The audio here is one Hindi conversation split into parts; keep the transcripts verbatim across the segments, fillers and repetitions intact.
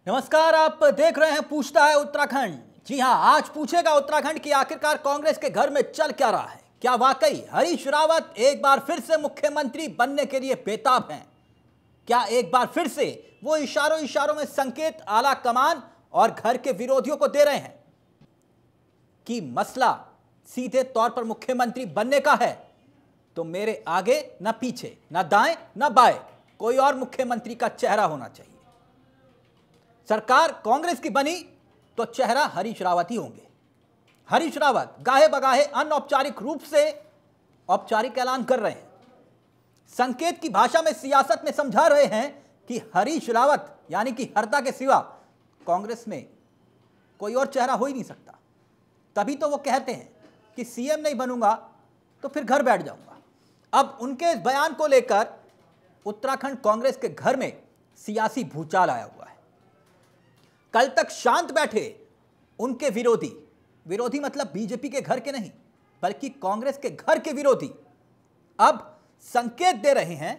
नमस्कार, आप देख रहे हैं पूछता है उत्तराखंड। जी हां, आज पूछेगा उत्तराखंड की आखिरकार कांग्रेस के घर में चल क्या रहा है। क्या वाकई हरीश रावत एक बार फिर से मुख्यमंत्री बनने के लिए बेताब हैं? क्या एक बार फिर से वो इशारों इशारों में संकेत आला कमान और घर के विरोधियों को दे रहे हैं कि मसला सीधे तौर पर मुख्यमंत्री बनने का है तो मेरे आगे न पीछे, न दाएं न बाएं, कोई और मुख्यमंत्री का चेहरा होना चाहिए। सरकार कांग्रेस की बनी तो चेहरा हरीश रावत ही होंगे। हरीश रावत गाहे बगाहे अनौपचारिक रूप से औपचारिक ऐलान कर रहे हैं, संकेत की भाषा में सियासत में समझा रहे हैं कि हरीश रावत यानी कि हरदा के सिवा कांग्रेस में कोई और चेहरा हो ही नहीं सकता। तभी तो वो कहते हैं कि सीएम नहीं बनूंगा तो फिर घर बैठ जाऊंगा। अब उनके इस बयान को लेकर उत्तराखंड कांग्रेस के घर में सियासी भूचाल आया हुआ है। कल तक शांत बैठे उनके विरोधी, विरोधी मतलब बीजेपी के घर के नहीं बल्कि कांग्रेस के घर के विरोधी, अब संकेत दे रहे हैं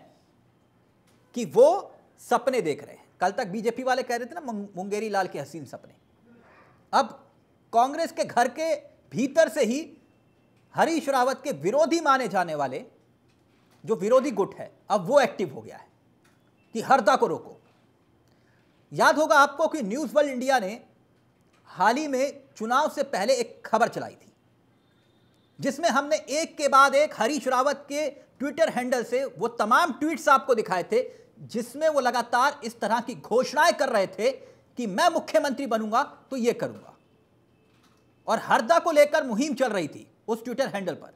कि वो सपने देख रहे हैं। कल तक बीजेपी वाले कह रहे थे ना मुंगेरी लाल के हसीन सपने, अब कांग्रेस के घर के भीतर से ही हरीश रावत के विरोधी माने जाने वाले जो विरोधी गुट है अब वो एक्टिव हो गया है कि हरदा को रोको। याद होगा आपको कि न्यूज़ वर्ल्ड इंडिया ने हाल ही में चुनाव से पहले एक खबर चलाई थी जिसमें हमने एक के बाद एक हरीश रावत के ट्विटर हैंडल से वो तमाम ट्वीट्स आपको दिखाए थे जिसमें वो लगातार इस तरह की घोषणाएं कर रहे थे कि मैं मुख्यमंत्री बनूंगा तो ये करूंगा, और हरदा को लेकर मुहिम चल रही थी उस ट्विटर हैंडल पर।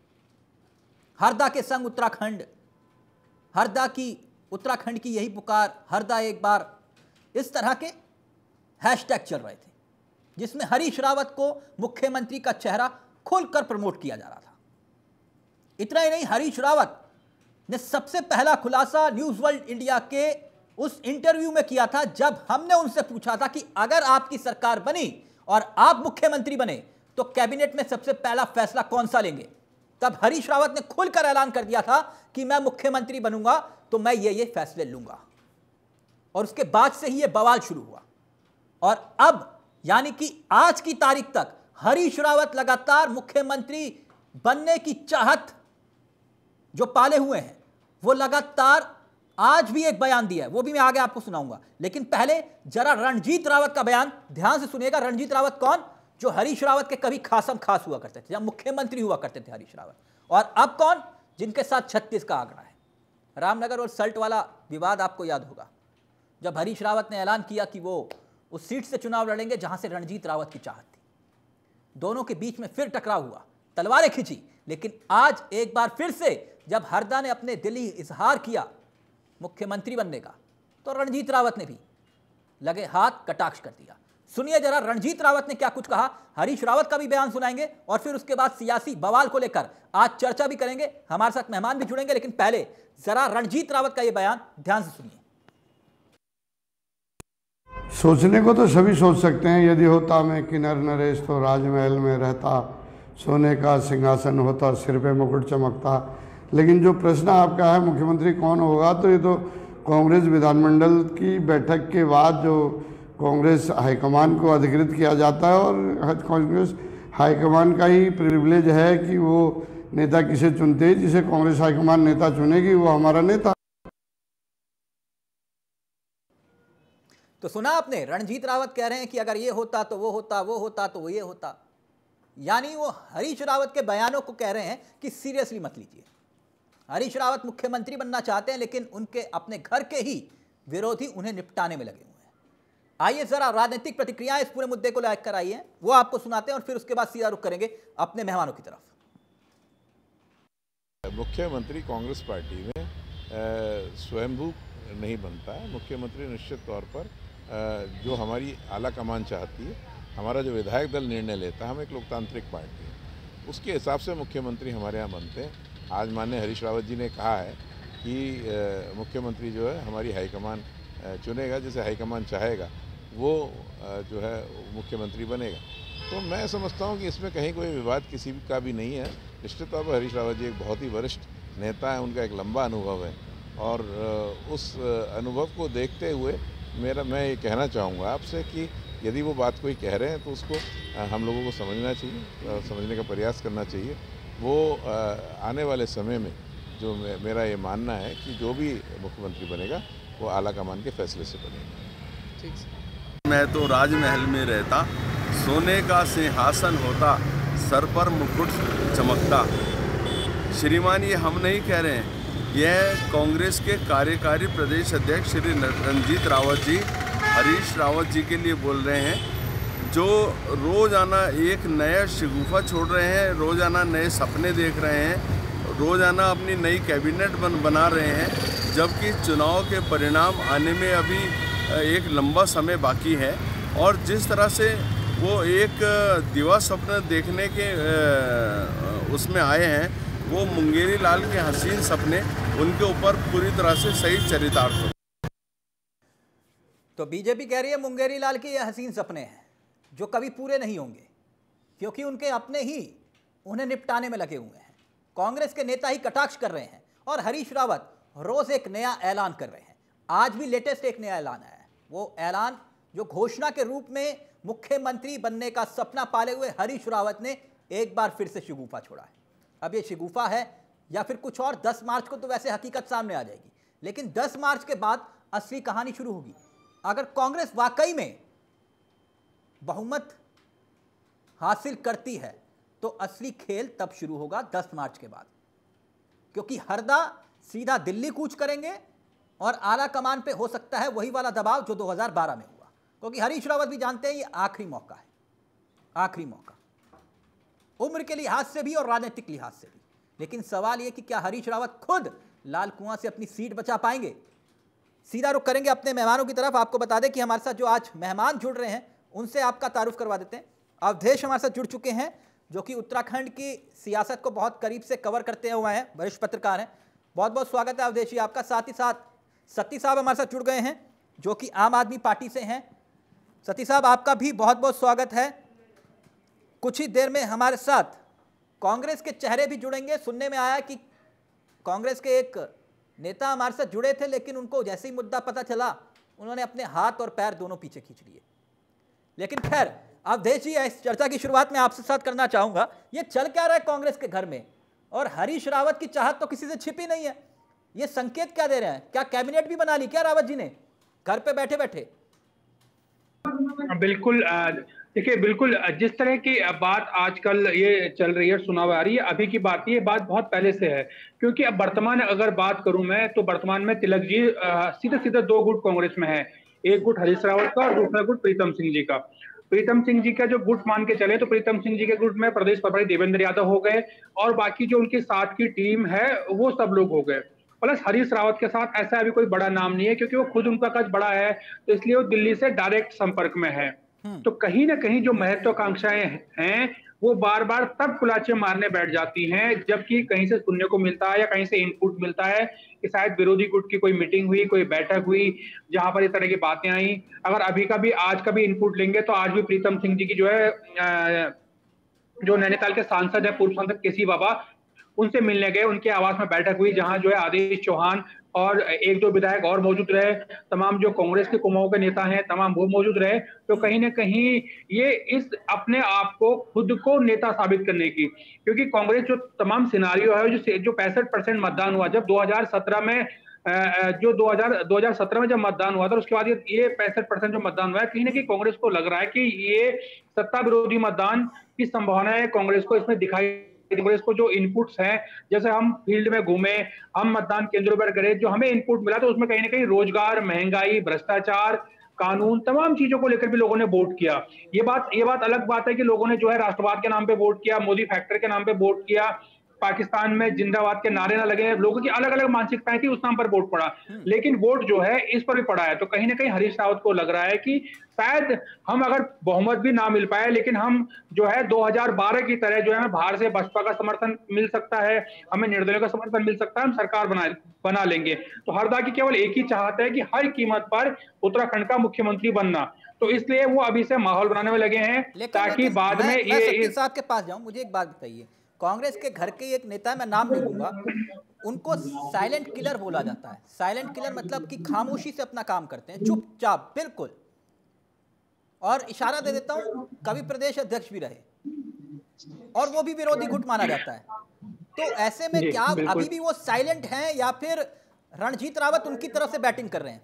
हरदा के संग उत्तराखंड, हरदा की उत्तराखंड की यही पुकार, हरदा एक बार, इस तरह के हैशटैग चल रहे थे जिसमें हरीश रावत को मुख्यमंत्री का चेहरा खुलकर प्रमोट किया जा रहा था। इतना ही नहीं, हरीश रावत ने सबसे पहला खुलासा न्यूज़ वर्ल्ड इंडिया के उस इंटरव्यू में किया था जब हमने उनसे पूछा था कि अगर आपकी सरकार बनी और आप मुख्यमंत्री बने तो कैबिनेट में सबसे पहला फैसला कौन सा लेंगे। तब हरीश रावत ने खुलकर ऐलान कर दिया था कि मैं मुख्यमंत्री बनूंगा तो मैं ये ये फैसले लूंगा, और उसके बाद से ही यह बवाल शुरू हुआ। और अब यानी कि आज की तारीख तक हरीश रावत लगातार मुख्यमंत्री बनने की चाहत जो पाले हुए हैं वो लगातार आज भी एक बयान दिया है, वो भी मैं आगे आपको सुनाऊंगा। लेकिन पहले जरा रणजीत रावत का बयान ध्यान से सुनिएगा। रणजीत रावत कौन? जो हरीश रावत के कभी खासम खास हुआ करते थे, जब मुख्यमंत्री हुआ करते थे हरीश रावत। और अब कौन? जिनके साथ छत्तीस का आंकड़ा है। रामनगर और सल्ट वाला विवाद आपको याद होगा, जब हरीश रावत ने ऐलान किया कि वो उस सीट से चुनाव लड़ेंगे जहां से रणजीत रावत की चाहत थी। दोनों के बीच में फिर टकराव हुआ, तलवारें खिंची। लेकिन आज एक बार फिर से जब हरदा ने अपने दिली इजहार किया मुख्यमंत्री बनने का तो रणजीत रावत ने भी लगे हाथ कटाक्ष कर दिया। सुनिए जरा रणजीत रावत ने क्या कुछ कहा। हरीश रावत का भी बयान सुनाएंगे और फिर उसके बाद सियासी बवाल को लेकर आज चर्चा भी करेंगे। हमारे साथ मेहमान भी जुड़ेंगे, लेकिन पहले जरा रणजीत रावत का यह बयान ध्यान से सुनिए। सोचने को तो सभी सोच सकते हैं, यदि होता मैं किन्नर नरेश तो राजमहल में रहता, सोने का सिंहासन होता, सिर पे मुकुट चमकता। लेकिन जो प्रश्न आपका है मुख्यमंत्री कौन होगा, तो ये तो कांग्रेस विधानमंडल की बैठक के बाद जो कांग्रेस हाईकमान को अधिकृत किया जाता है, और कांग्रेस हाईकमान का ही प्रिविलेज है कि वो नेता किसे चुनते हैं। जिसे कांग्रेस हाईकमान नेता चुनेगी वो हमारा नेता। तो सुना आपने, रणजीत रावत कह रहे हैं कि अगर ये होता तो वो होता, वो होता तो वो ये होता। यानी वो हरीश रावत के बयानों को कह रहे हैं कि सीरियसली मत लीजिए। हरीश रावत मुख्यमंत्री बनना चाहते हैं लेकिन उनके अपने घर के ही विरोधी उन्हें निपटाने में लगे हुए हैं। आइए जरा राजनीतिक प्रतिक्रियाएं इस पूरे मुद्दे को लेकर आई हैं, वो आपको सुनाते हैं और फिर उसके बाद सीधा रुख करेंगे अपने मेहमानों की तरफ। मुख्यमंत्री कांग्रेस पार्टी में स्वयंभू नहीं बनता है। मुख्यमंत्री निश्चित तौर पर जो हमारी आला कमान चाहती है, हमारा जो विधायक दल निर्णय लेता है, हम एक लोकतांत्रिक पार्टी है, उसके हिसाब से मुख्यमंत्री हमारे यहाँ बनते हैं। आज माननीय हरीश रावत जी ने कहा है कि मुख्यमंत्री जो है हमारी हाईकमान चुनेगा, जैसे हाईकमान चाहेगा वो जो है मुख्यमंत्री बनेगा। तो मैं समझता हूँ कि इसमें कहीं कोई विवाद किसी का भी नहीं है। निश्चित तौर पर हरीश रावत जी एक बहुत ही वरिष्ठ नेता है, उनका एक लंबा अनुभव है, और उस अनुभव को देखते हुए मेरा मैं ये कहना चाहूँगा आपसे कि यदि वो बात कोई कह रहे हैं तो उसको हम लोगों को समझना चाहिए, समझने का प्रयास करना चाहिए। वो आने वाले समय में जो मेरा ये मानना है कि जो भी मुख्यमंत्री बनेगा वो आला कमान के फैसले से बनेगा। ठीक। मैं तो राजमहल में रहता, सोने का सिंहासन होता, सर पर मुकुट चमकता। श्रीमान, ये हम नहीं कह रहे हैं, यह कांग्रेस के कार्यकारी प्रदेश अध्यक्ष श्री रणजीत रावत जी हरीश रावत जी के लिए बोल रहे हैं, जो रोज़ाना एक नया शगुफा छोड़ रहे हैं, रोज़ाना नए सपने देख रहे हैं, रोज़ाना अपनी नई कैबिनेट बन बना रहे हैं, जबकि चुनाव के परिणाम आने में अभी एक लंबा समय बाकी है। और जिस तरह से वो एक दिवा स्वप्न देखने के उसमें आए हैं, वो मुंगेरी लाल के हसीन सपने उनके ऊपर पूरी तरह से सही चरितार्थ हो। तो बीजेपी कह रही है मुंगेरी लाल के ये हसीन सपने हैं जो कभी पूरे नहीं होंगे, क्योंकि उनके अपने ही उन्हें निपटाने में लगे हुए हैं। कांग्रेस के नेता ही कटाक्ष कर रहे हैं और हरीश रावत रोज एक नया ऐलान कर रहे हैं। आज भी लेटेस्ट एक नया ऐलान आया है। वो ऐलान जो घोषणा के रूप में मुख्यमंत्री बनने का सपना पाले हुए हरीश रावत ने एक बार फिर से शगुफा छोड़ा है। अब ये शगुफा है या फिर कुछ और, दस मार्च को तो वैसे हकीकत सामने आ जाएगी, लेकिन दस मार्च के बाद असली कहानी शुरू होगी। अगर कांग्रेस वाकई में बहुमत हासिल करती है तो असली खेल तब शुरू होगा दस मार्च के बाद, क्योंकि हरदा सीधा दिल्ली कूच करेंगे और आला कमान पे हो सकता है वही वाला दबाव जो दो हज़ार बारह में हुआ, क्योंकि हरीश रावत भी जानते हैं ये आखिरी मौका है, आखिरी मौका, उम्र के लिहाज से भी और राजनीतिक लिहाज से भी। लेकिन सवाल ये कि क्या हरीश रावत खुद लाल कुआं से अपनी सीट बचा पाएंगे। सीधा रुख करेंगे अपने मेहमानों की तरफ। आपको बता दें कि हमारे साथ जो आज मेहमान जुड़ रहे हैं उनसे आपका तारुफ करवा देते हैं। अवधेश हमारे साथ जुड़ चुके हैं, जो कि उत्तराखंड की सियासत को बहुत करीब से कवर करते हुए हैं, वरिष्ठ पत्रकार हैं। बहुत बहुत स्वागत है अवधेश जी आपका। साथ ही साथ सत्ती साहब हमारे साथ जुड़ गए हैं, जो कि आम आदमी पार्टी से हैं। सत्ती साहब आपका भी बहुत बहुत स्वागत है। कुछ ही देर में हमारे साथ कांग्रेस के चेहरे भी जुड़ेंगे। सुनने में आया कि कांग्रेस के एक नेता हमारे साथ जुड़े थे, लेकिन उनको जैसे ही मुद्दा पता चला उन्होंने अपने हाथ और पैर दोनों पीछे खींच लिए। लेकिन खैर अवधेश जी, इस चर्चा की शुरुआत मैं आपसे साथ करना चाहूंगा, ये चल क्या रहा है कांग्रेस के घर में, और हरीश रावत की चाहत तो किसी से छिपी नहीं है। ये संकेत क्या दे रहे हैं? क्या कैबिनेट भी बना ली क्या रावत जी ने घर पे बैठे बैठे? बिल्कुल, देखिए, बिल्कुल जिस तरह की बात आजकल ये चल रही है, सुनाव आ रही है, अभी की बात, ये बात बहुत पहले से है। क्योंकि अब वर्तमान अगर बात करूं मैं, तो वर्तमान में तिलक जी सीधे सीधे दो गुट कांग्रेस में है। एक गुट हरीश रावत का और दूसरा गुट प्रीतम सिंह जी का। प्रीतम सिंह जी का जो गुट मान के चले, तो प्रीतम सिंह जी के गुट में प्रदेश प्रभारी देवेंद्र यादव हो गए, और बाकी जो उनके साथ की टीम है वो सब लोग हो गए। प्लस हरीश रावत के साथ ऐसा अभी कोई बड़ा नाम नहीं है, क्योंकि वो खुद उनका कद बड़ा है, तो इसलिए वो दिल्ली से डायरेक्ट संपर्क में है। तो कहीं ना कहीं जो महत्वाकांक्षाएं हैं वो बार बार तब कुलाचे मारने बैठ जाती हैं जबकि कहीं से सुनने को मिलता है या कहीं से इनपुट मिलता है कि शायद विरोधी गुट की कोई मीटिंग हुई, कोई बैठक हुई, जहां पर इस तरह की बातें आई। अगर अभी का भी, आज का भी इनपुट लेंगे तो आज भी प्रीतम सिंह जी की जो है, जो नैनीताल के सांसद है, पूर्व सांसद केसी बाबा, उनसे मिलने गए, उनके आवास में बैठक हुई, जहां जो है आदेश चौहान और एक दो विधायक और मौजूद रहे, तमाम जो कांग्रेस के कुमाऊं के नेता हैं तमाम वो मौजूद रहे। तो कहीं ना कहीं ये इस अपने आप को, खुद को नेता साबित करने की, क्योंकि कांग्रेस जो तमाम सिनारियो है, जो जो पैंसठ परसेंट मतदान हुआ जब दो हज़ार सत्रह में, जो दो हज़ार सत्रह में जब मतदान हुआ था, उसके बाद ये पैंसठ परसेंट जो मतदान हुआ है, कहीं ना कहीं कांग्रेस को लग रहा है कि ये सत्ता विरोधी मतदान की संभावना है कांग्रेस को इसमें दिखाई। कांग्रेस को जो इनपुट्स हैं, जैसे हम फील्ड में घूमे, हम मतदान केंद्रों पर गए, जो हमें इनपुट मिला, तो उसमें कहीं ना कहीं रोजगार, महंगाई, भ्रष्टाचार, कानून, तमाम चीजों को लेकर भी लोगों ने वोट किया। ये बात ये बात अलग बात है कि लोगों ने जो है राष्ट्रवाद के नाम पे वोट किया, मोदी फैक्टर के नाम पे वोट किया, पाकिस्तान में जिंदाबाद के नारे ना लगे, लोगों की अलग अलग मानसिकताएं थी, उस नाम पर वोट पड़ा, लेकिन वोट जो है इस पर भी पड़ा है। तो कहीं ना कहीं हरीश रावत को लग रहा है कि शायद हम अगर बहुमत भी ना मिल पाए, लेकिन हम जो है दो हज़ार बारह की तरह जो है बाहर से बसपा का समर्थन मिल सकता है, हमें निर्दलीय का समर्थन मिल सकता है, हम सरकार बना बना लेंगे। तो हरदा की केवल एक ही चाहत है कि हर कीमत पर उत्तराखंड का मुख्यमंत्री बनना, तो इसलिए वो अभी से माहौल बनाने में लगे हैं, ताकि बाद में ये साहब के पास जाऊं। मुझे एक बात बताइए, कांग्रेस के घर के एक नेता, मैं नाम नहीं लूंगा, उनको साइलेंट किलर बोला जाता है। साइलेंट किलर मतलब कि खामोशी से अपना काम करते हैं, चुपचाप, बिल्कुल। और इशारा दे देता हूं, कभी प्रदेश अध्यक्ष भी रहे और वो भी विरोधी गुट माना जाता है। तो ऐसे में क्या अभी भी वो साइलेंट हैं या फिर रणजीत रावत उनकी तरफ से बैटिंग कर रहे हैं?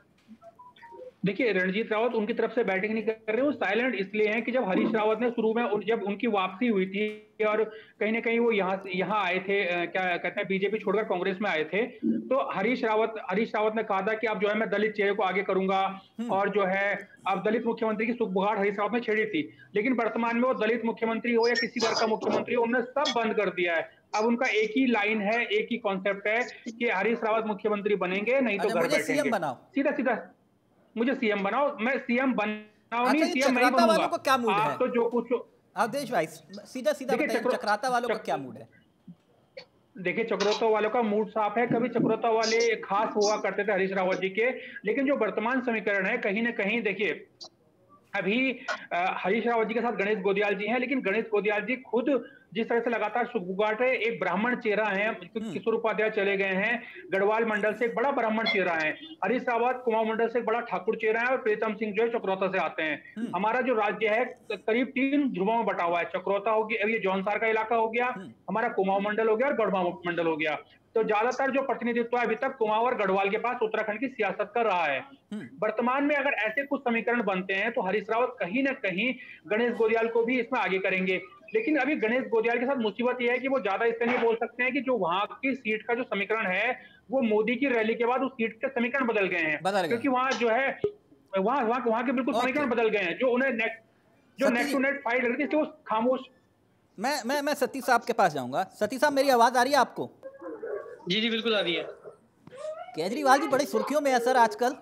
देखिए, रणजीत रावत उनकी तरफ से बैटिंग नहीं कर रहे, वो साइलेंट इसलिए हैं कि जब हरीश रावत ने शुरू में उन, जब उनकी वापसी हुई थी और कहीं ना कहीं वो यहाँ यहाँ आए थे, क्या कहते हैं, बीजेपी छोड़कर कांग्रेस में आए थे, तो हरीश रावत हरीश रावत ने कहा था कि अब जो है मैं दलित चेहरे को आगे करूंगा और जो है अब दलित मुख्यमंत्री की सुखबुगाहट हरीश रावत ने छेड़ी थी। लेकिन वर्तमान में वो दलित मुख्यमंत्री हो या किसी वर्ग का मुख्यमंत्री हो, उन्होंने सब बंद कर दिया है। अब उनका एक ही लाइन है, एक ही कॉन्सेप्ट है कि हरीश रावत मुख्यमंत्री बनेंगे, नहीं तो घर बैठेंगे। सीधा सीधा मुझे सीएम बनाओ, मैं सीएम बनाओ नहीं, सीएम नहीं बनूंगा। वालों को क्या मूड है? आप तो जो कुछ अवधेश भाई सीधा सीधा बताइए, चक्राता वालों का क्या मूड है? देखिए, चक्रोता वालों का मूड साफ है। कभी चक्रोता वाले खास हुआ करते थे हरीश रावत जी के, लेकिन जो वर्तमान समीकरण है, कहीं ना कहीं देखिए अभी हरीश रावत जी के साथ गणेश गोदियाल जी हैं, लेकिन गणेश गोदियाल जी खुद जिस तरह से लगातार सुखबुगाहट है, एक ब्राह्मण चेहरा है, किशोर उपाध्याय चले गए हैं, गढ़वाल मंडल से एक बड़ा ब्राह्मण चेहरा है, हरीश रावत कुमाऊं मंडल से एक बड़ा ठाकुर चेहरा है और प्रीतम सिंह जो है चक्रोता से आते हैं। हमारा जो राज्य है करीब तीन ध्रुवों में बटा हुआ है, चक्रोता हो गया, ये जौनसार का इलाका हो गया, हमारा कुमाऊं मंडल हो गया और गढ़वाल मंडल हो गया। तो ज्यादातर जो प्रतिनिधित्व है अभी तक कुमाऊं और गढ़वाल के पास उत्तराखंड की सियासत कर रहा है। वर्तमान में अगर ऐसे कुछ समीकरण बनते हैं तो हरीश रावत कहीं ना कहीं गणेश गोदियाल को भी इसमें आगे करेंगे। लेकिन अभी गणेश गोदियाल के साथ मुसीबत यह है कि वो ज्यादा इससे नहीं बोल सकते हैं कि जो वहां की सीट का जो समीकरण है वो मोदी की रैली के बाद उस सीट के समीकरण बदल गए हैं, क्योंकि वहां जो है वहां वहां वहां के बिल्कुल समीकरण बदल गए हैं। जो उन्हें नेट जो नेट टू नेट फाइट लग रही थी वो खामोश। मैं मैं मैं सतीश साहब के पास जाऊंगा। सतीश साहब, मेरी आवाज आ रही है आपको? जी जी बिल्कुल आ रही है। केजरीवाल जी बड़ी सुर्खियों में है सर आजकल।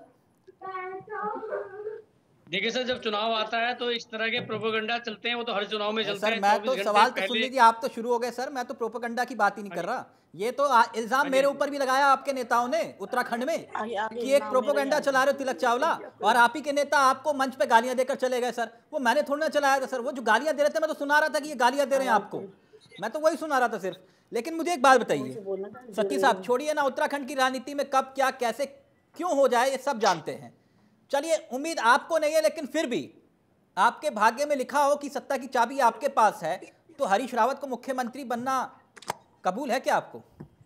देखिए सर, जब चुनाव आता है तो इस तरह के प्रोपेगेंडा चलते हैं, वो तो हर चुनाव में चलते हैं। सर मैं तो सवाल तो सुन लीजिए, आप तो शुरू हो गए सर, मैं तो प्रोपेगेंडा की बात ही नहीं कर रहा। ये तो इल्जाम मेरे ऊपर भी लगाया आपके नेताओं ने उत्तराखंड में कि एक प्रोपेगेंडा चला रहे हो तिलक चावला, और आप ही के नेता आपको मंच पे गालियां देकर चले गए। सर वो मैंने थोड़ा ना चलाया था सर, वो जो गालियां दे रहे थे मैं तो सुना रहा था कि ये गालियां दे रहे हैं आपको, मैं तो वही सुना रहा था सिर्फ। लेकिन मुझे एक बात बताइए सतीश साहब, छोड़िए ना उत्तराखंड की राजनीति में कब क्या कैसे क्यों हो जाए ये सब जानते हैं, चलिए उम्मीद आपको नहीं है, लेकिन फिर भी आपके भाग्य में लिखा हो कि सत्ता की चाबी आपके पास है, तो हरीश रावत को मुख्यमंत्री बनना कबूल है क्या आपको?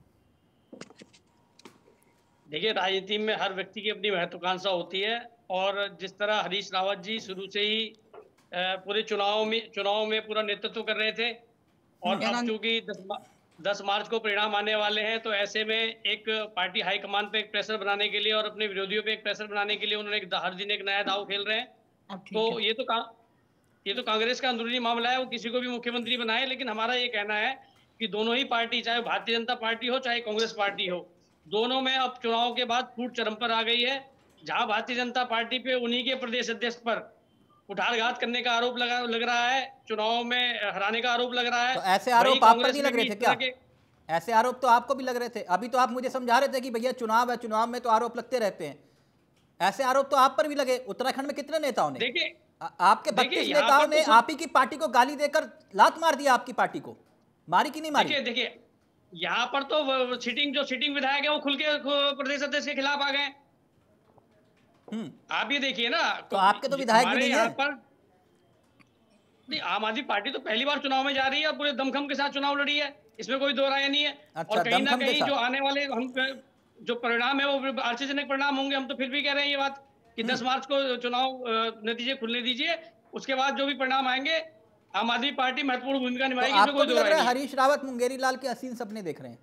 देखिए, राजनीति में हर व्यक्ति की अपनी महत्वाकांक्षा होती है, और जिस तरह हरीश रावत जी शुरू से ही पूरे चुनाव में चुनाव में पूरा नेतृत्व कर रहे थे, और अब चूंकि दस मार्च को परिणाम आने वाले हैं, तो ऐसे में एक पार्टी हाईकमान पे एक प्रेशर बनाने के लिए और अपने विरोधियों पे एक प्रेशर बनाने के लिए उन्होंने हर दिन एक नया दाव खेल रहे हैं। तो ये तो का, ये तो कांग्रेस का अंदरूनी मामला है, वो किसी को भी मुख्यमंत्री बनाए। लेकिन हमारा ये कहना है कि दोनों ही पार्टी, चाहे भारतीय जनता पार्टी हो चाहे कांग्रेस पार्टी हो, दोनों में अब चुनाव के बाद फूट चरम पर आ गई है। जहां भारतीय जनता पार्टी पे उन्हीं के प्रदेश अध्यक्ष पर कुठारघात करने का आरोप लगा लग रहा है, चुनाव में हराने का आरोप लग रहा है। तो ऐसे आरोप आप पर नहीं लग रहे थे क्या? ऐसे आरोप तो आपको भी लग रहे थे। अभी तो आप मुझे समझा रहे थे कि भैया चुनाव है, चुनाव में तो आरोप लगते रहते हैं। ऐसे आरोप तो आप पर भी लगे। उत्तराखंड में कितने नेताओं ने, देखिए आपके बत्तीस नेताओं ने आप ही की पार्टी को गाली देकर लात मार दिया। आपकी पार्टी को मारी कि नहीं मारी? देखिए देखिए यहाँ पर तो सिटिंग जो सिटिंग विधायक है वो खुल के प्रदेश अध्यक्ष के खिलाफ आ गए। आप ये देखिए ना, तो आपके तो विधायक भी नहीं है पर। नहीं, आम आदमी पार्टी तो पहली बार चुनाव में जा रही है और पूरे दमखम के साथ चुनाव लड़ी है, इसमें कोई दो राय नहीं है। अच्छा, और कहीं ना कहीं जो आने वाले हम जो परिणाम है वो आश्चर्यजनक परिणाम होंगे। हम तो फिर भी कह रहे हैं ये बात कि दस मार्च को चुनाव नतीजे खुलने दीजिए, उसके बाद जो भी परिणाम आएंगे आम आदमी पार्टी महत्वपूर्ण भूमिका निभाएगी। तो आपको भी लग रहा है हरीश रावत मुंगेरी लाल के हसीन सपने देख रहे हैं?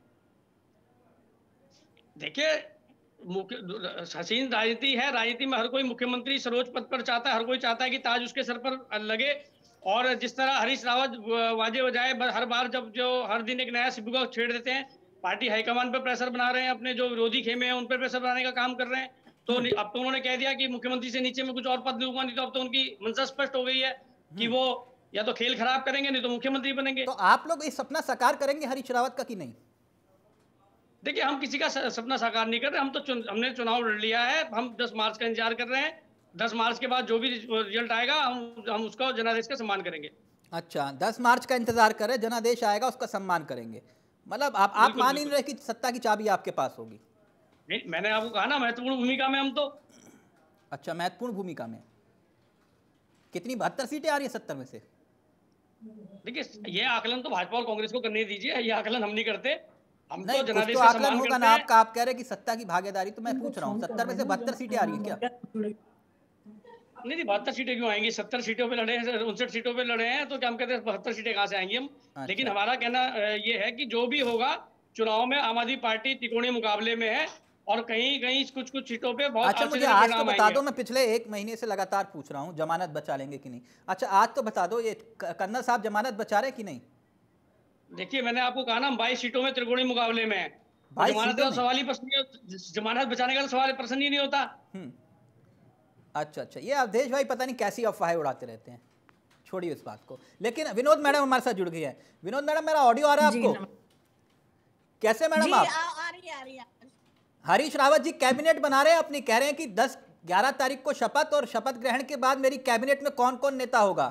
देखिए, हसीन राजनीति है, राजनीति में हर कोई मुख्यमंत्री सर्वोच्च पद पर चाहता है, हर कोई चाहता है कि ताज उसके सर पर लगे। और जिस तरह हरीश रावत वाजे बजाए हर बार जब जो हर दिन एक नया सिबुगा छेड़ देते हैं, पार्टी हाईकमान पर प्रेशर बना रहे हैं, अपने जो विरोधी खेमे हैं उन पर प्रेशर बनाने का काम कर रहे हैं। तो अब तो उन्होंने कह दिया कि मुख्यमंत्री से नीचे में कुछ और पद दूंगा, नहीं तो अब तो उनकी मंशा स्पष्ट हो गई है कि वो या तो खेल खराब करेंगे नहीं तो मुख्यमंत्री बनेंगे। तो आप लोग इस सपना साकार करेंगे हरीश रावत का कि नहीं? देखिए, हम किसी का सपना साकार नहीं कर रहे, हम तो चुन, हमने चुनाव लड़ लिया है। हम दस मार्च का इंतजार कर रहे हैं। दस मार्च के बाद जो भी रिजल्ट आएगा हम हम उसका जनादेश का सम्मान करेंगे। अच्छा, दस मार्च का इंतजार करें, जनादेश आएगा उसका सम्मान करेंगे। मतलब आप आप मान ही नहीं रहे कि सत्ता की चाबी आपके पास होगी। नहीं, मैंने आपको कहा ना महत्वपूर्ण भूमिका में हम तो। अच्छा, महत्वपूर्ण भूमिका में कितनी, बहत्तर सीटें आ रही है सत्तर में से? देखिए, ये आकलन तो भाजपा और कांग्रेस को करने दीजिए, ये आकलन हम नहीं करते। हम नहीं, तो जनादेश तो का आकलन सम्मान होगा करते ना हैं। आपका। आप कह रहे हैं कि सत्ता की भागीदारी, तो मैं पूछ रहा हूँ सत्तर में से बहत्तर सीटें आ रही है क्या? नहीं नहीं, बहत्तर सीटें क्यों आएंगी? सत्तर सीटों पे लड़े हैं, उनसठ सीटों पे लड़े हैं, तो क्या हम कहते हैं बहत्तर सीटें कहाँ से आएंगी हम? अच्छा। लेकिन हमारा कहना ये है कि जो भी होगा चुनाव में आम आदमी पार्टी त्रिकोणीय मुकाबले में है और कहीं कहीं कुछ कुछ सीटों पे बहुत अच्छा, मुझे आज तो बता दो, मैं पिछले एक महीने से लगातार पूछ रहा हूँ जमानत बचा लेंगे कि नहीं। अच्छा, आज तो बता दो, ये कन्ना साहब जमानत बचा रहे कि नहीं? देखिए, मैंने आपको कहा ना, बाईस सीटों में त्रिकोणीय मुकाबले में है। जमानत का सवाल ही प्रश्न, जमानत बचाने का सवाल प्रश्न ही नहीं होता। अच्छा अच्छा, ये अवधेश भाई पता नहीं कैसी अफवाहें उड़ाते रहते हैं, छोड़िए इस बात को। लेकिन विनोद मैडम हमारे साथ जुड़ गई है। विनोद मैडम, मेरा ऑडियो आ रहा है आपको? कैसे मैडम आप? आ रही है, आ रही है। हरीश रावत जी कैबिनेट बना रहे हैं अपनी, कह रहे हैं कि दस ग्यारह तारीख को शपथ, और शपथ ग्रहण के बाद मेरी कैबिनेट में कौन कौन नेता होगा।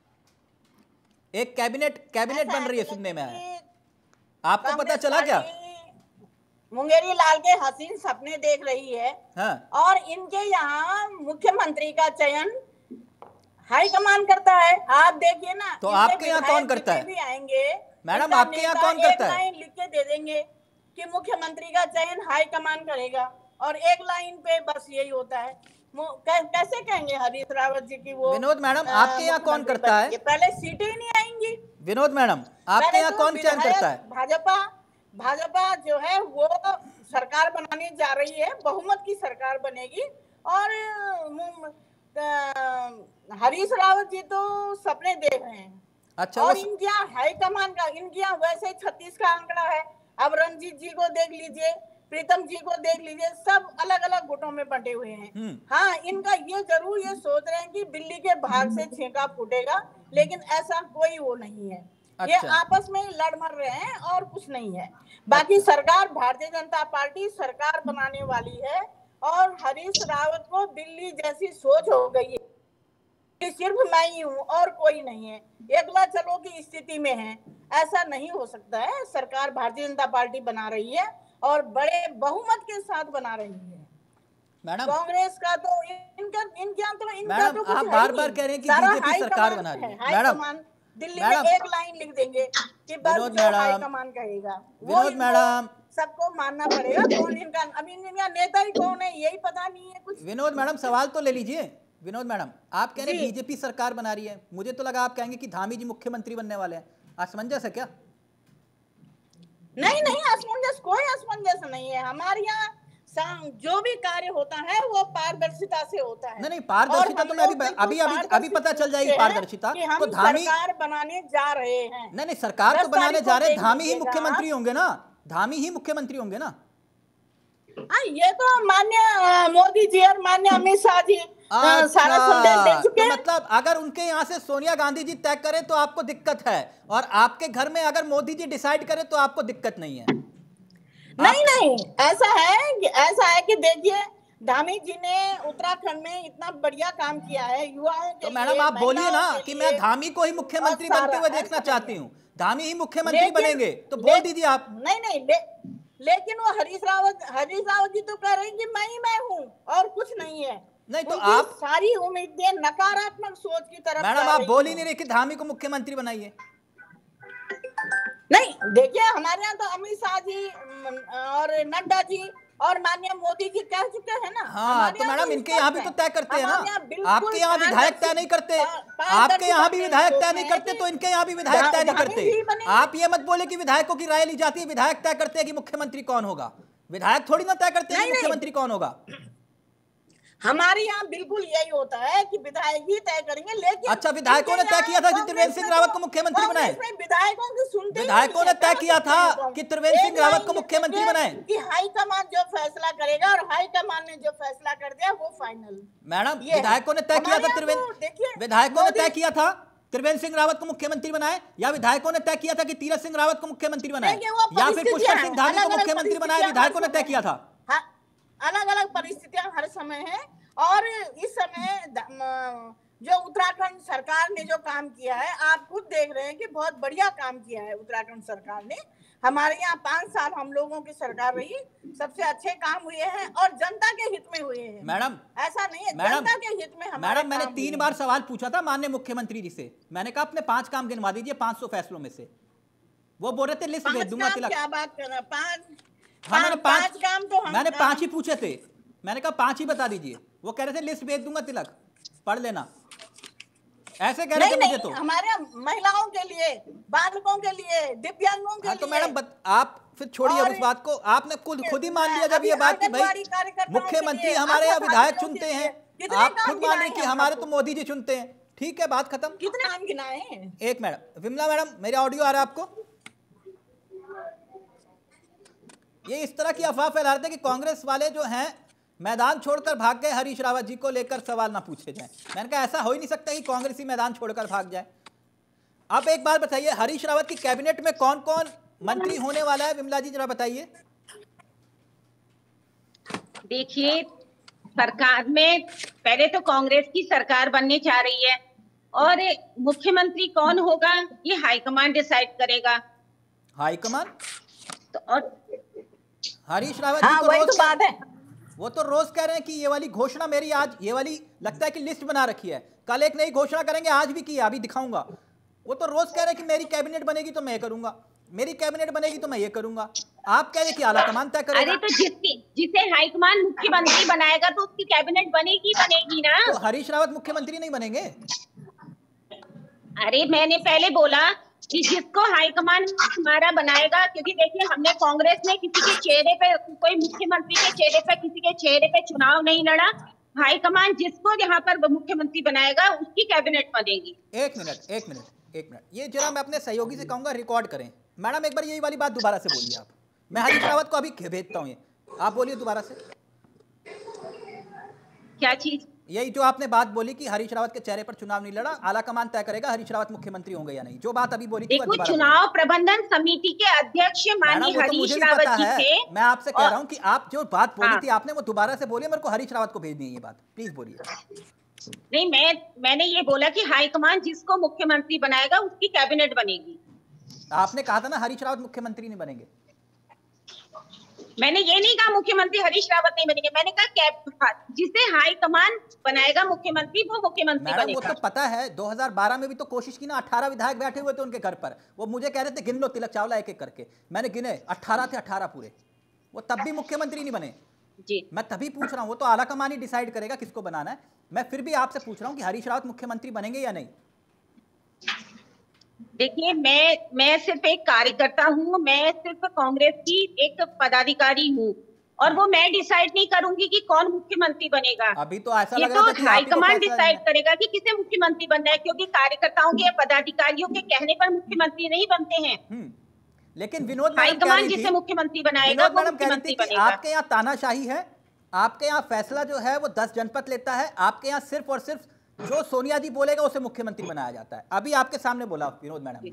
एक कैबिनेट कैबिनेट बन रही है, सुनने में आया। आपको पता चला क्या? मुंगेरी लाल के हसीन सपने देख रही है। हाँ। और इनके यहाँ मुख्यमंत्री का चयन हाईकमान करता है। आप देखिए ना, तो आपके यहाँ कौन करता है? भी आएंगे मैडम, आपके यहाँ कौन करता है? एक लाइन लिख के दे देंगे कि मुख्यमंत्री का चयन हाईकमान करेगा, और एक लाइन पे बस यही होता है। कैसे कहेंगे हरीश रावत जी की वो? विनोद मैडम, आपके यहाँ कौन करता है? पहले सीटें ही नहीं आएंगी। विनोद मैडम, आपके यहाँ कौन चयन करता है? भाजपा भाजपा जो है वो सरकार बनाने जा रही है, बहुमत की सरकार बनेगी, और हरीश रावत जी तो सपने देख रहे हैं। अच्छा, और इनके यहाँ हाईकमान का, इनके यहाँ वैसे छत्तीस का आंकड़ा है। अब रंजीत जी को देख लीजिए, प्रीतम जी को देख लीजिए, सब अलग अलग गुटों में बंटे हुए हैं। हाँ, इनका ये जरूर ये सोच रहे हैं कि बिल्ली के भाग से छेंका फूटेगा, लेकिन ऐसा कोई वो नहीं है। अच्छा। ये आपस में लड़ मर रहे हैं और कुछ नहीं है। बाकी सरकार भारतीय जनता पार्टी सरकार बनाने वाली है, और हरीश रावत को बिल्ली जैसी सोच हो गई है कि सिर्फ मैं ही हूँ और कोई नहीं है, एकला चलो की स्थिति में है। ऐसा नहीं हो सकता है। सरकार भारतीय जनता पार्टी बना रही है और बड़े बहुमत के साथ बना रही है। मैडम, कांग्रेस का तो इनका इनका तो इनका मैडम, तो आप बार बार कह रहे हैं कि बीजेपी सरकार बना रही है। मैडम, दिल्ली में एक लाइन लिख देंगे कि बस जो हाईकमान कहेगा वो मैडम सबको मानना पड़ेगा। कौन इनका, अभी इनका नेता ही कौन है यही पता नहीं है कुछ। विनोद मैडम, सवाल तो ले लीजिए। विनोद मैडम, आप कह रहे हैं बीजेपी सरकार बना रही है, मुझे तो लगा आप कहेंगे कि धामी जी मुख्यमंत्री बनने वाले हैं। असमंजस है क्या? नहीं नहीं, असमंजस कोई असमंजस नहीं है। हमारे यहाँ जो भी कार्य होता है वो पारदर्शिता से होता है। नहीं नहीं, पारदर्शिता तो मैं अभी अभी अभी अभी पता चल जाएगी पारदर्शिता। तो धामी सरकार बनाने जा रहे हैं। नहीं नहीं, सरकार तो बनाने जा रहे हैं, धामी ही मुख्यमंत्री होंगे ना, धामी ही मुख्यमंत्री होंगे ना। हाँ, ये तो माननीय मोदी जी और माननीय अमित शाह जी सारा संदेश दे चुके हैं। तो मतलब अगर उनके यहाँ से सोनिया गांधी जी तय करे तो आपको दिक्कत है, और आपके घर में अगर मोदी जी डिसाइड करे तो आपको दिक्कत नहीं है? नहीं नहीं, ऐसा है कि ऐसा है कि देखिए, धामी जी ने उत्तराखंड में इतना बढ़िया काम किया है युवाओं के। तो मैडम आप बोलिए ना कि मैं धामी को ही मुख्यमंत्री बनते हुए देखना चाहती हूँ, धामी ही मुख्यमंत्री बनेंगे, तो बोल दीजिए आप। नहीं नहीं, ले, लेकिन वो हरीश रावत हरीश रावत जी तो कह रहे हैं कि मैं ही मैं हूँ और कुछ नहीं है। नहीं तो आप सारी उम्मीदें नकारात्मक सोच की तरफ। मैडम आप बोल ही नहीं रहे कि धामी को मुख्यमंत्री बनाइए। नहीं, देखिए हमारे यहाँ तो अमित शाह जी और नड्डा जी और माननीय मोदी जी कह चुके हैं ना। हाँ, तो मैडम इनके यहाँ भी तो तय करते हैं ना, आपके यहाँ विधायक तय नहीं करते, आपके यहाँ भी विधायक तय नहीं करते, तो इनके यहाँ भी विधायक तय नहीं करते। आप ये मत बोले कि विधायकों की राय ली जाती है, विधायक तय करते हैं कि मुख्यमंत्री कौन होगा, विधायक थोड़ी ना तय करते हैं मुख्यमंत्री कौन होगा। हमारे यहाँ बिल्कुल यही होता है कि विधायक ही तय करेंगे। लेकिन अच्छा, विधायकों ने तय किया था कि त्रिवेंद्र सिंह रावत को मुख्यमंत्री बनाए, विधायकों की सुनते विधायकों ने तय किया था कि त्रिवेंद्र सिंह रावत को मुख्यमंत्री बनाए, कि हाईकमान जो फैसला करेगा और हाईकमान ने जो फैसला कर दिया वो फाइनल। मैडम विधायकों ने तय किया था त्रिवेंद्र विधायकों ने तय किया था त्रिवेंद्र सिंह रावत को मुख्यमंत्री बनाए, या विधायकों ने तय किया था कि तीरथ सिंह रावत को मुख्यमंत्री बनाए, या फिर पुष्कर सिंह धामी को मुख्यमंत्री बनाए, विधायकों ने तय किया था। अलग अलग परिस्थितियां हर समय है, और इस समय जो उत्तराखंड सरकार ने जो काम किया है, आप खुद देख रहे हैं कि बहुत बढ़िया काम किया है उत्तराखंड सरकार ने। हमारे यहाँ पांच साल हम लोगों की सरकार रही, सबसे अच्छे काम हुए हैं और जनता के हित में हुए हैं। मैडम ऐसा नहीं है, मैडम जनता के हित में हमारे मैडम मैंने तीन बार सवाल पूछा था माननीय मुख्यमंत्री जी से, मैंने कहा अपने पांच काम गिनवा दीजिए पांच सौ फैसलों में से। वो बोल रहे थे लिस्ट भेज दूंगा तिलक। क्या बात कर रहे हैं? पांच हाँ मैंने पांच काम तो मैंने पांच ही पूछे थे, मैंने कहा पांच ही बता दीजिए। वो कह रहे थे लिस्ट भेज दूंगा तिलक, पढ़ लेना, ऐसे कह रहे थे मुझे। तो हमारे महिलाओं के लिए, बालकों के लिए, दिव्यांगों के लिए। तो मैडम आप फिर छोड़िए उस बात को, आपने खुद खुद ही मान लिया जब ये बात कि भाई मुख्यमंत्री हमारे यहाँ विधायक चुनते हैं, आप खुद मान रहे कि हमारे तो मोदी जी चुनते हैं। ठीक है, बात खत्म। कितने नाम गिनाए हैं? एक मिनट विमला मैडम, मेरा ऑडियो आ रहा है आपको? ये इस तरह की अफवाह फैला रहे थे कि कांग्रेस वाले जो हैं मैदान छोड़कर भाग गए, हरीश रावत जी को लेकर सवाल ना पूछे जाए। मैंने कहा ऐसा हो ही नहीं सकता कि कांग्रेस ही मैदान छोड़कर भाग जाए। आप एक बार बताइए, हरीश रावत की कैबिनेट में कौन कौन मंत्री होने वाला है? विमला जी जरा बताइए। देखिए, सरकार में पहले तो कांग्रेस की सरकार बनने जा रही है और मुख्यमंत्री कौन होगा ये हाईकमान डिसाइड करेगा। हाईकमान तो और हरीश रावत हाँ, जी वही तो बात है। वो तो रोज कह रहे हैं कि ये वाली घोषणा मेरी आज, ये वाली लगता है कि लिस्ट बना रखी है, कल एक नई घोषणा करेंगे, आज भी की, अभी दिखाऊंगा। वो तो रोज कह रहे हैं कि मेरी कैबिनेट बनेगी तो मैं करूंगा, मेरी कैबिनेट बनेगी तो मैं ये करूंगा। आप कह रहे हैं कि आला कमान तय करेगा। अरे तो जिसकी जिसे हाईकमान मुख्यमंत्री बनाएगा तो उसकी कैबिनेट बनेगी बनेगी ना। तो हरीश रावत मुख्यमंत्री नहीं बनेंगे? अरे मैंने पहले बोला कि जिसको हाईकमान हमारा बनाएगा, क्योंकि देखिए हमने कांग्रेस ने किसी के चेहरे पे, कोई मुख्यमंत्री के चेहरे पे, किसी के चेहरे पे चुनाव नहीं लड़ा। हाईकमान जिसको यहाँ पर मुख्यमंत्री बनाएगा उसकी कैबिनेट बनेगी। एक मिनट एक मिनट एक मिनट ये जरा मैं अपने सहयोगी से कहूंगा रिकॉर्ड करें। मैडम एक बार यही वाली बात दोबारा से बोलिए आप। मैं हरीश रावत को अभी भेजता हूँ, ये आप बोलिए दोबारा से। क्या चीज? यही जो आपने बात बोली कि हरीश रावत के चेहरे पर चुनाव नहीं लड़ा, आला कमान तय करेगा हरीश रावत मुख्यमंत्री होंगे या नहीं। जो बात अभी बोली थी देखो, चुनाव प्रबंधन समिति के अध्यक्ष माननीय हरीश रावत जी थे। मैं आपसे कह रहा हूं कि आप जो बात बोली थी आपने वो दोबारा से बोलिए, मेरे को हरीश रावत को भेजनी है ये बात, प्लीज बोलिए। नहीं, मैं मैंने ये बोला कि हाईकमान जिसको मुख्यमंत्री बनाएगा उसकी कैबिनेट बनेगी। आपने कहा था ना हरीश रावत मुख्यमंत्री नहीं बनेंगे। मैंने ये नहीं कहा मुख्यमंत्री हरीश रावत नहीं बनेंगे, मैंने कहा जिसे हाईकमान बनाएगा मुख्यमंत्री वो मुख्यमंत्री बनेगा। वो तो पता है, दो हज़ार बारह में भी तो कोशिश की ना, अठारह विधायक बैठे हुए थे उनके घर पर, वो मुझे कह रहे थे गिन लो तिलक चावला एक एक करके, मैंने गिने अठारह थे, अठारह पूरे, वो तब भी मुख्यमंत्री नहीं बने जी। मैं तभी पूछ रहा हूँ, वो तो आला कमान ही डिसाइड करेगा किसको बनाना है। मैं फिर भी आपसे पूछ रहा हूँ कि हरीश रावत मुख्यमंत्री बनेंगे या नहीं। देखिए, मैं मैं सिर्फ एक कार्यकर्ता हूँ, मैं सिर्फ कांग्रेस की एक पदाधिकारी हूँ और वो मैं डिसाइड नहीं करूंगी कि कौन मुख्यमंत्री बनेगा। अभी तो ऐसा ये लग रहा था तो हाईकमान डिसाइड करेगा कि किसे मुख्यमंत्री बनना है, क्योंकि कार्यकर्ताओं के पदाधिकारियों के कहने पर मुख्यमंत्री नहीं बनते हैं। लेकिन विनोद हाईकमान जिसे मुख्यमंत्री बनाएगा वो मुख्यमंत्री बनेगा। आपके यहाँ तानाशाही है, आपके यहाँ फैसला जो है वो दस जनपद लेता है, आपके यहाँ सिर्फ और सिर्फ जो सोनिया जी बोलेगा उसे मुख्यमंत्री बनाया जाता है। अभी आपके सामने बोला विनोद मैडम ने।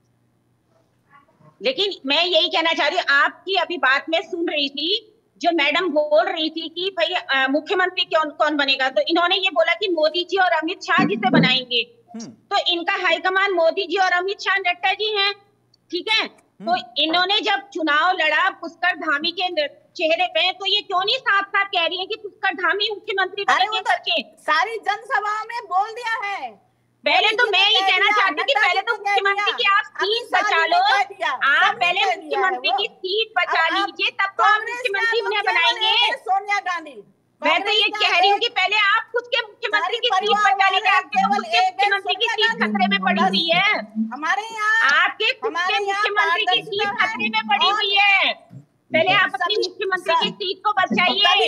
लेकिन मैं यही कहना चाह रही हूँ, आपकी अभी बात में सुन रही थी, जो मैडम बोल रही थी कि भाई मुख्यमंत्री कौन कौन बनेगा, तो इन्होंने ये बोला कि मोदी जी और अमित शाह जी से बनाएंगे। तो इनका हाईकमान मोदी जी और अमित शाह नड्डा जी हैं, ठीक है। तो इन्होंने जब चुनाव लड़ा पुष्कर धामी के चेहरे पे, तो ये क्यों नहीं साफ साफ कह रही है कि पुष्कर धामी मुख्यमंत्री बनेंगे करके? सारी जनसभा में बोल दिया है। पहले तो मैं ये कहना चाहती हूँ कि पहले तो मुख्यमंत्री की आप सीट बचा लो, आप पहले मुख्यमंत्री की सीट बचा लीजिए, तब तो आप मुख्यमंत्री उन्हें बनाएंगे। सोनिया गांधी, मैं तो ये कह रही हूँ कि पहले आप खुद के मुख्यमंत्री की सीट बचा लीजिए। आपके खुद के मुख्यमंत्री की सीट खतरे में पड़ी हुई है। हमारे यहाँ आपके खुद के मुख्यमंत्री की सीट खतरे में पड़ी हुई है। पहले आप अपनी मुख्यमंत्री की सीट को बचाइए।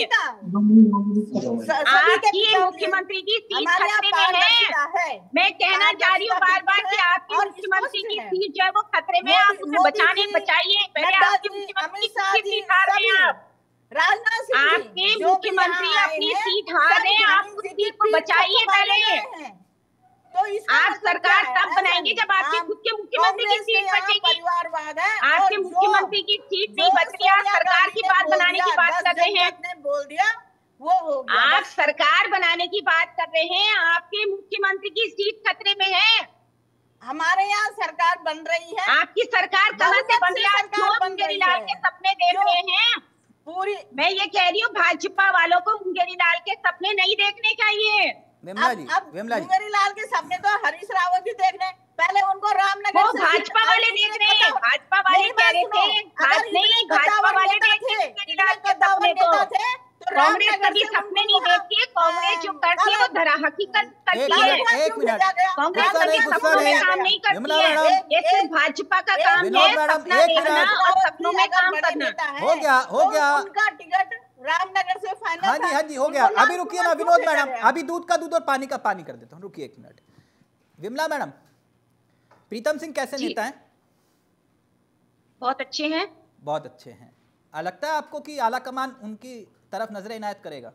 आपकी मुख्यमंत्री की सीट खतरे में है। मैं कहना चाह रही हूँ बार बार कि आपकी मुख्यमंत्री की सीट जो है वो खतरे में, आप उसे बचाने बचाइए। पहले आपकी मुख्यमंत्री की सीट हार रहे हैं, आप राजनाथ सिंह, आपके मुख्यमंत्री अपनी सीट हार रहे हैं, आप उस सीट को बचाइए। पहले तो आप सरकार तब बनाएंगे जब आपके खुद के मुख्यमंत्री की सीट बचेगी। आपके मुख्यमंत्री की सीट नहीं बच रही, आप सरकार की बात बनाने की बात कर रहे हैं। बोल दिया वो हो गया। आप सरकार बनाने की बात कर रहे हैं, आपके मुख्यमंत्री की सीट खतरे में है। हमारे यहाँ सरकार बन रही है। आपकी सरकार कहाँ से बन रही है? आप क्यों मुंगेरी लाल के सपने देख रहे हैं? पूरी मैं ये कह रही हूँ, भाजपा वालों को मुंगेरी लाल के सपने नहीं देखने चाहिए। विमला जी, अब विमला जी, मुंगेरी लाल के सपने तो हरीश रावत जी देख रहे हैं। पहले उनको रामनगर वो भाजपा वाले देख रहे हैं, भाजपा वाले कह रहे थे, भाज नहीं भाजपा वाले देख रहे हैं मुंगेरी लाल के सपने को। कांग्रेस कभी सपने नहीं देखती है, कांग्रेस जो करती है वो धरा हकीकत करती है। एक मिनट, कांग्रेस कभी सपनों में काम नहीं करती है, ये सिर्फ भाजपा का काम है, सपना देखना और सपनों में काम करना। हो गया, हो गया, उनका टिकट रामनगर से फाइनल। हाँ जी, हाँ जी, हो गया। अभी रुकिए ना विनोद मैडम, अभी दूध का दूध और पानी का पानी कर देता हूँ, रुकिए एक मिनट। विमला मैडम, प्रीतम सिंह कैसे नेता हैं? बहुत अच्छे हैं, बहुत अच्छे हैं। लगता है आपको कि आला कमान उनकी तरफ नजर इनायत करेगा?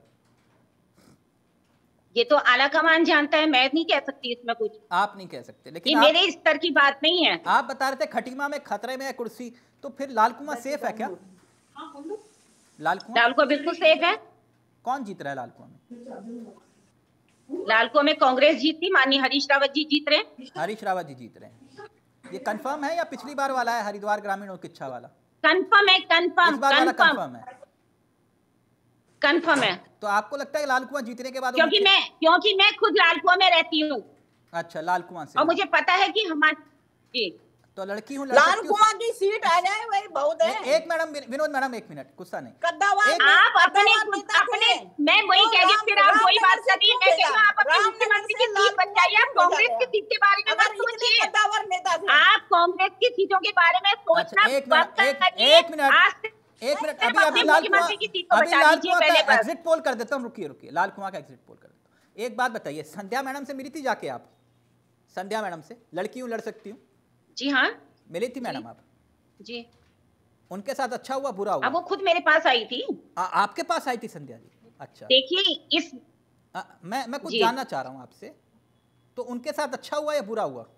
ये तो आला कमान जानता है, मैं नहीं कह सकती इसमें कुछ। आप नहीं कह सकते, लेकिन ये आप, मेरे स्तर की बात नहीं है। आप बता रहे थे खटीमा में खतरे में है कुर्सी, तो फिर लाल कुआं सेफ है क्या? लाल कुआं लाल कुआं बिल्कुल सेफ है। कौन जीत रहा है लाल कुआं में? लाल कुआं में कांग्रेस जीती, माननीय हरीश रावत जी जीत रहे हैं। हरीश रावत जी जीत रहे हैं, ये कंफर्म है या पिछली बार वाला है हरिद्वार ग्रामीण और किच्छा वाला? कंफर्म है, कंफर्म, कंफर्म कंफर्म है, कंफर्म है। तो आपको लगता है लाल कुआं जीतने के बाद? क्योंकि मैं क्योंकि मैं खुद लाल कुआं में रहती हूँ। अच्छा, लाल कुआं से, और मुझे पता है कि हमारी तो लड़की हूँ, लाल कुआं की सीट आ जाए वही बहुत है। एक मैडम, विनोद मैडम एक मिनट, गुस्सा नहीं। आप अपने अपने मैं वही कह रही हूँ, फिर आप वही बात कर रही है। मैं कह रही हूँ आप अपने मुख्यमंत्री की सीट बन जाइए, आप कांग्रेस की सीट के बारे में मत सोचिए। आप कांग्रेस की सीटों के बारे में सोचना एक मिनट, एक मिनट, एक मिनट, अभी अभी लाल कुआं, अभी लाल कुआं का एग्जिट पोल कर देता हूँ, रुकिए रुकिए, लाल कुआं का एग्जिट पोल कर देता हूँ। एक बात बताइए, संध्या मैडम से मिली थी जाके आप? संध्या मैडम से, लड़की हूँ, लड़ सकती हूँ? जी हाँ, मिली थी मैडम आप जी। उनके साथ अच्छा हुआ बुरा हुआ? अब वो खुद मेरे पास आई थी। आ, आपके पास आई थी संध्या जी? अच्छा, देखिए इस आ, मैं मैं कुछ जानना चाह रहा हूँ आपसे, तो उनके साथ अच्छा हुआ या बुरा हुआ?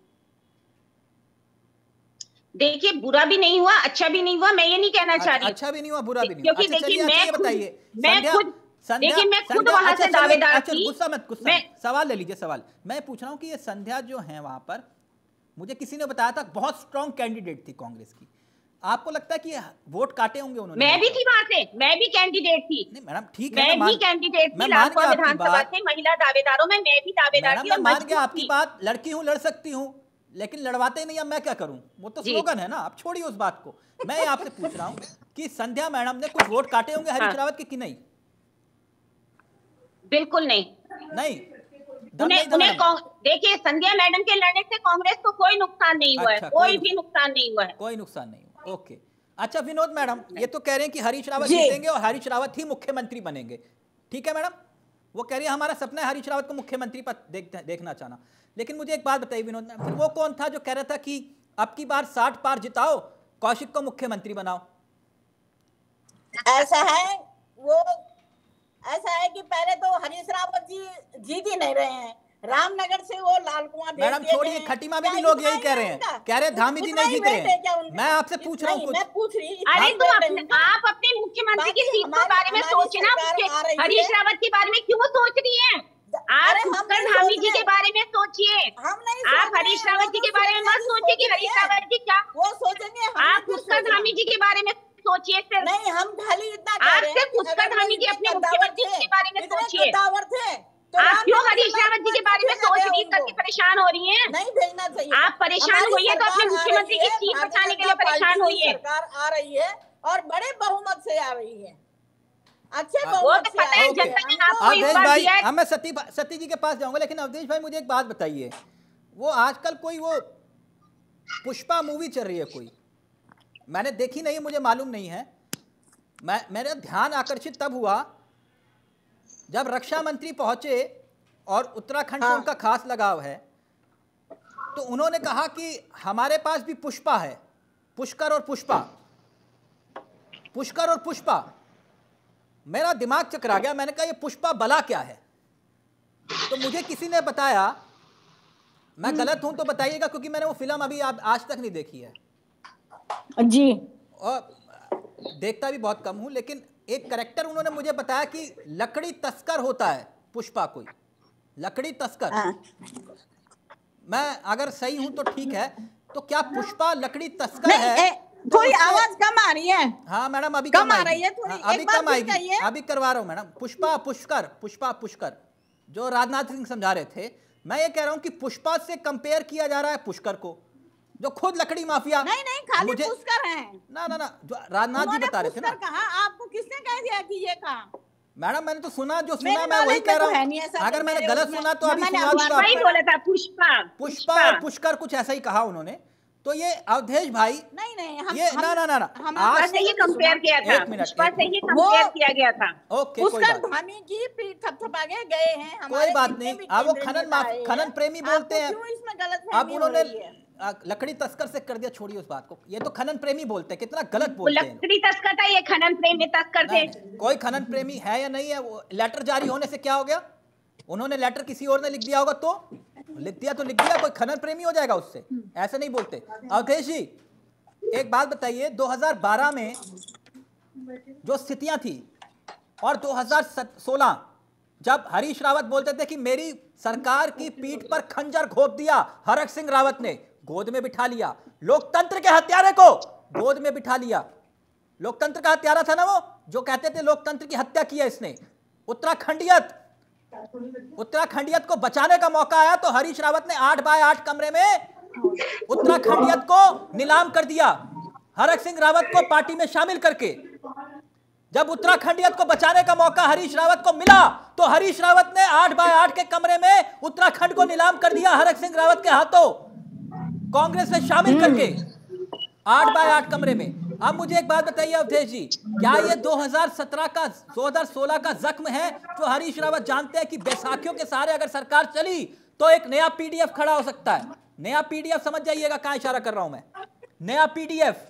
देखिए बुरा भी नहीं हुआ, अच्छा भी नहीं हुआ, मैं ये नहीं कहना चाह रही। अच्छा भी नहीं हुआ, बुरा भी नहीं हुआ, क्योंकि देखिए मैं बताइए, मैं खुद देखिए मैं खुद वहां से दावेदार थी। गुस्सा मत, गुस्सा सवाल ले लीजिए, सवाल मैं पूछ रहा हूँ कि ये संध्या जो है वहां पर, मुझे किसी ने बताया था बहुत स्ट्रॉन्ग कैंडिडेट थी कांग्रेस की। आपको लगता है कि वोट काटे होंगे उन्होंने? मैं भी थी वहां से, मैं भी कैंडिडेट थी। नहीं मैडम ठीक है, मैं भी कैंडिडेट थी लालकुआं विधानसभा से, महिला दावेदारों में मैं भी दावेदार थी। मैं मान गया आपकी बात, लड़की हूँ, लड़ सकती हूँ, लेकिन लड़वाते नहीं, अब मैं क्या करूं? वो तो स्लोगन है ना, अब छोड़िए उस बात को। मैं आपसे पूछ रहा हूं कि संध्या मैडम ने कुछ वोट काटे होंगे हरीश रावत के कि नहीं? बिल्कुल नहीं, नहीं। उन्हें उन्हें देखिए संध्या मैडम के लड़ने से कांग्रेस को कोई नुकसान नहीं हुआ है, कोई भी नुकसान नहीं हुआ है, कोई नुकसान नहीं हुआ। ओके, अच्छा विनोद मैडम, ये तो कह रहे हैं कि हरीश रावत जीतेंगे और हरीश रावत ही मुख्यमंत्री बनेंगे, ठीक है मैडम? वो कह रही है हमारा सपना है हरीश रावत को मुख्यमंत्री पद देख, देखना चाहना। लेकिन मुझे एक बात बताइए विनोद मैम, फिर वो कौन था जो कह रहा था कि अब की बार साठ पार जिताओ, कौशिक को मुख्यमंत्री बनाओ? ऐसा है, वो ऐसा है कि पहले तो हरीश रावत जी जीत ही नहीं रहे हैं, रामनगर से वो लाल कुआं भेज मैडम छोड़िए, खटीमा में भी लोग यही कह रहे हैं, कह रहे हैं धामी जी नहीं जीत रहे हैं। मैं आपसे पूछ रहा हूँ कुछ। मैं पूछ रही हूँ, अरे तो आप अपने मुख्यमंत्री की सीट के बारे में सोचे ना, हरीश रावत के बारे में क्यों सोच रही है? आप पुष्कर धामी जी के बारे में सोचिए, आप हरीश रावत जी के बारे में मत सोचिए कि हरीश रावत जी क्या वो सोचेंगे। आप पुष्कर धामी जी के बारे में सोचिए। फिर नहीं, हम खाली इतना आप सिर्फ पुष्कर धामी जी अपने मुख्यमंत्री के बारे में सोचिए। आप क्यों हरीश रावत जी के बारे में सोच रही करके परेशान हो रही हैं? नहीं भेजना चाहिए। आप परेशान होइए तो अपने मुख्यमंत्री की सीट बचाने के लिए परेशान होइए। सरकार आ रही है और बड़े बहुमत से आ रही है, अच्छे बहुमत से। पता है जनता ने आपको इस बार दिया है। अब मैं सती सती जी के पास जाऊंगा, लेकिन अवधेश भाई मुझे एक बात बताइए, वो आजकल कोई वो पुष्पा मूवी चल रही है कोई, मैंने देखी नहीं, मुझे मालूम नहीं है। मैं मेरा ध्यान आकर्षित तब हुआ जब रक्षा मंत्री पहुंचे और उत्तराखंड से उनका खास लगाव है, तो उन्होंने कहा कि हमारे पास भी पुष्पा है, पुष्कर और पुष्पा, पुष्कर और पुष्पा। मेरा दिमाग चकरा गया, मैंने कहा ये पुष्पा बला क्या है? तो मुझे किसी ने बताया, मैं गलत हूं तो बताइएगा क्योंकि मैंने वो फिल्म अभी आज तक नहीं देखी है जी, और देखता भी बहुत कम हूं, लेकिन एक करेक्टर उन्होंने मुझे बताया कि लकड़ी तस्कर होता है पुष्पा, कोई लकड़ी तस्कर। मैं अगर सही हूं तो ठीक है, तो क्या पुष्पा लकड़ी तस्कर है? थोड़ी आवाज कम आ रही है। हाँ मैडम अभी कम आ रही है थोड़ी, हाँ, अभी कम आएगी, अभी करवा रहा हूँ मैडम। पुष्पा पुष्कर, पुष्पा पुष्कर जो राजनाथ सिंह समझा रहे थे, मैं ये कह रहा हूँ कि पुष्पा से कंपेयर किया जा रहा है पुष्कर को, जो खुद लकड़ी माफिया। नहीं नहीं, खाली पुष्कर है ना ना ना, जो राजनाथ जी बता रहे थे ना। कहा आपको किसने कह दिया कि ये कहा? मैडम मैंने तो सुना, जो सुना मैं वही कह रहा हूँ। अगर मैंने गलत सुना तो अभी सुना दूंगा। बोला था पुष्पा पुष्पा और पुष्कर कुछ ऐसा ही कहा उन्होंने। तो ये अवधेश भाई नहीं नहीं हम, ये हम, ना ना ना ना आज से ये कंपेयर किया था, पुष्पा से ये कंपेयर किया गया था। ओके पुष्कर धामी की पीठ थपथपा के गए हैं। कोई बात नहीं, अब वो खनन खनन प्रेमी बोलते हैं। इसमें गलत अब उन्होंने लकड़ी तस्कर से कर दिया, छोड़िए उस बात को। ये तो खनन प्रेमी बोलते हैं, कितना गलत बोलते हैं। लकड़ी तस्कर था, ये खनन प्रेमी तस्कर थे। कोई खनन प्रेमी है या नहीं है, वो लेटर जारी होने से क्या हो गया? उन्होंने लेटर किसी और ने लिख दिया होगा तो लिख दिया तो लिख दिया, कोई खनन प्रेमी हो जाएगा उससे? ऐसे नहीं बोलते। अवधेश जी एक बात बताइए, दो हज़ार बारह में जो स्थितियां थी और दो हज़ार सोलह जब हरीश रावत बोलते थे कि मेरी सरकार की पीठ पर खंजर घोंप दिया, हरक सिंह रावत ने गोद में बिठा लिया, लोकतंत्र के हत्यारे को गोद में बिठा लिया। लोकतंत्र का हत्यारा था ना वो, जो कहते थे लोकतंत्र की हत्या की है इसने। उत्तराखंडियत उत्तराखंडियत को बचाने का मौका आया तो हरीश रावत ने आठ बाय आठ कमरे में उत्तराखंडियत को नीलाम कर दिया, हरक सिंह रावत को पार्टी में शामिल करके। जब उत्तराखंडियत को बचाने का मौका हरीश रावत को मिला तो हरीश रावत ने आठ बाय आठ के कमरे में उत्तराखंड को नीलाम कर दिया, हरक सिंह रावत के हाथों कांग्रेस में शामिल करके, आठ बाय आठ कमरे में। अब मुझे एक बात बताइए अवधेश जी, क्या ये दो हज़ार सत्रह का दो हज़ार सोलह का जख्म है जो हरीश रावत जानते हैं कि बैसाखियों के सहारे अगर सरकार चली तो एक नया पीडीएफ खड़ा हो सकता है? नया पीडीएफ समझ जाइएगा कहां इशारा कर रहा हूं मैं, नया पीडीएफ।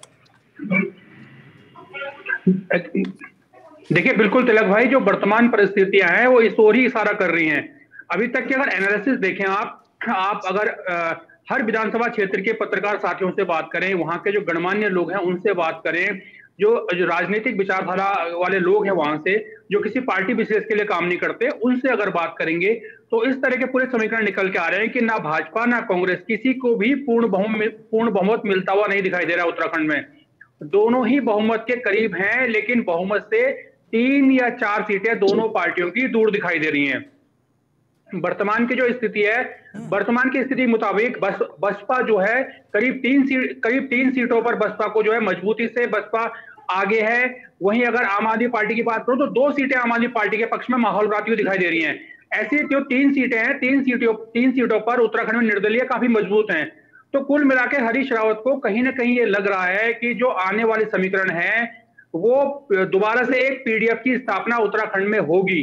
देखिए बिल्कुल तिलक भाई, जो वर्तमान परिस्थितियां हैं वो इस ओर ही इशारा कर रही हैं। अभी तक के अगर एनालिसिस देखें आप आप अगर आ, हर विधानसभा क्षेत्र के पत्रकार साथियों से बात करें, वहां के जो गणमान्य लोग हैं उनसे बात करें, जो जो राजनीतिक विचारधारा वाले लोग हैं वहां से, जो किसी पार्टी विशेष के लिए काम नहीं करते, उनसे अगर बात करेंगे तो इस तरह के पूरे समीकरण निकल के आ रहे हैं कि ना भाजपा ना कांग्रेस किसी को भी पूर्ण बहुमत पूर्ण बहुमत मिलता हुआ नहीं दिखाई दे रहा है उत्तराखंड में। दोनों ही बहुमत के करीब हैं, लेकिन बहुमत से तीन या चार सीटें दोनों पार्टियों की दूर दिखाई दे रही हैं। वर्तमान की जो स्थिति है, वर्तमान की स्थिति मुताबिक बस बसपा जो है करीब तीन सीट करीब तीन सीटों पर बसपा को जो है मजबूती से बसपा आगे है। वहीं अगर आम आदमी पार्टी की बात करूं तो दो सीटें आम आदमी पार्टी के पक्ष में माहौल बनाती हुई दिखाई दे रही हैं। ऐसी जो तीन सीटें हैं, तीन सीटों तीन सीटों पर उत्तराखंड में निर्दलीय काफी मजबूत हैं। तो कुल मिलाकर हरीश रावत को कहीं ना कहीं ये लग रहा है कि जो आने वाले समीकरण है वो दोबारा से एक पीडीएफ की स्थापना उत्तराखंड में होगी।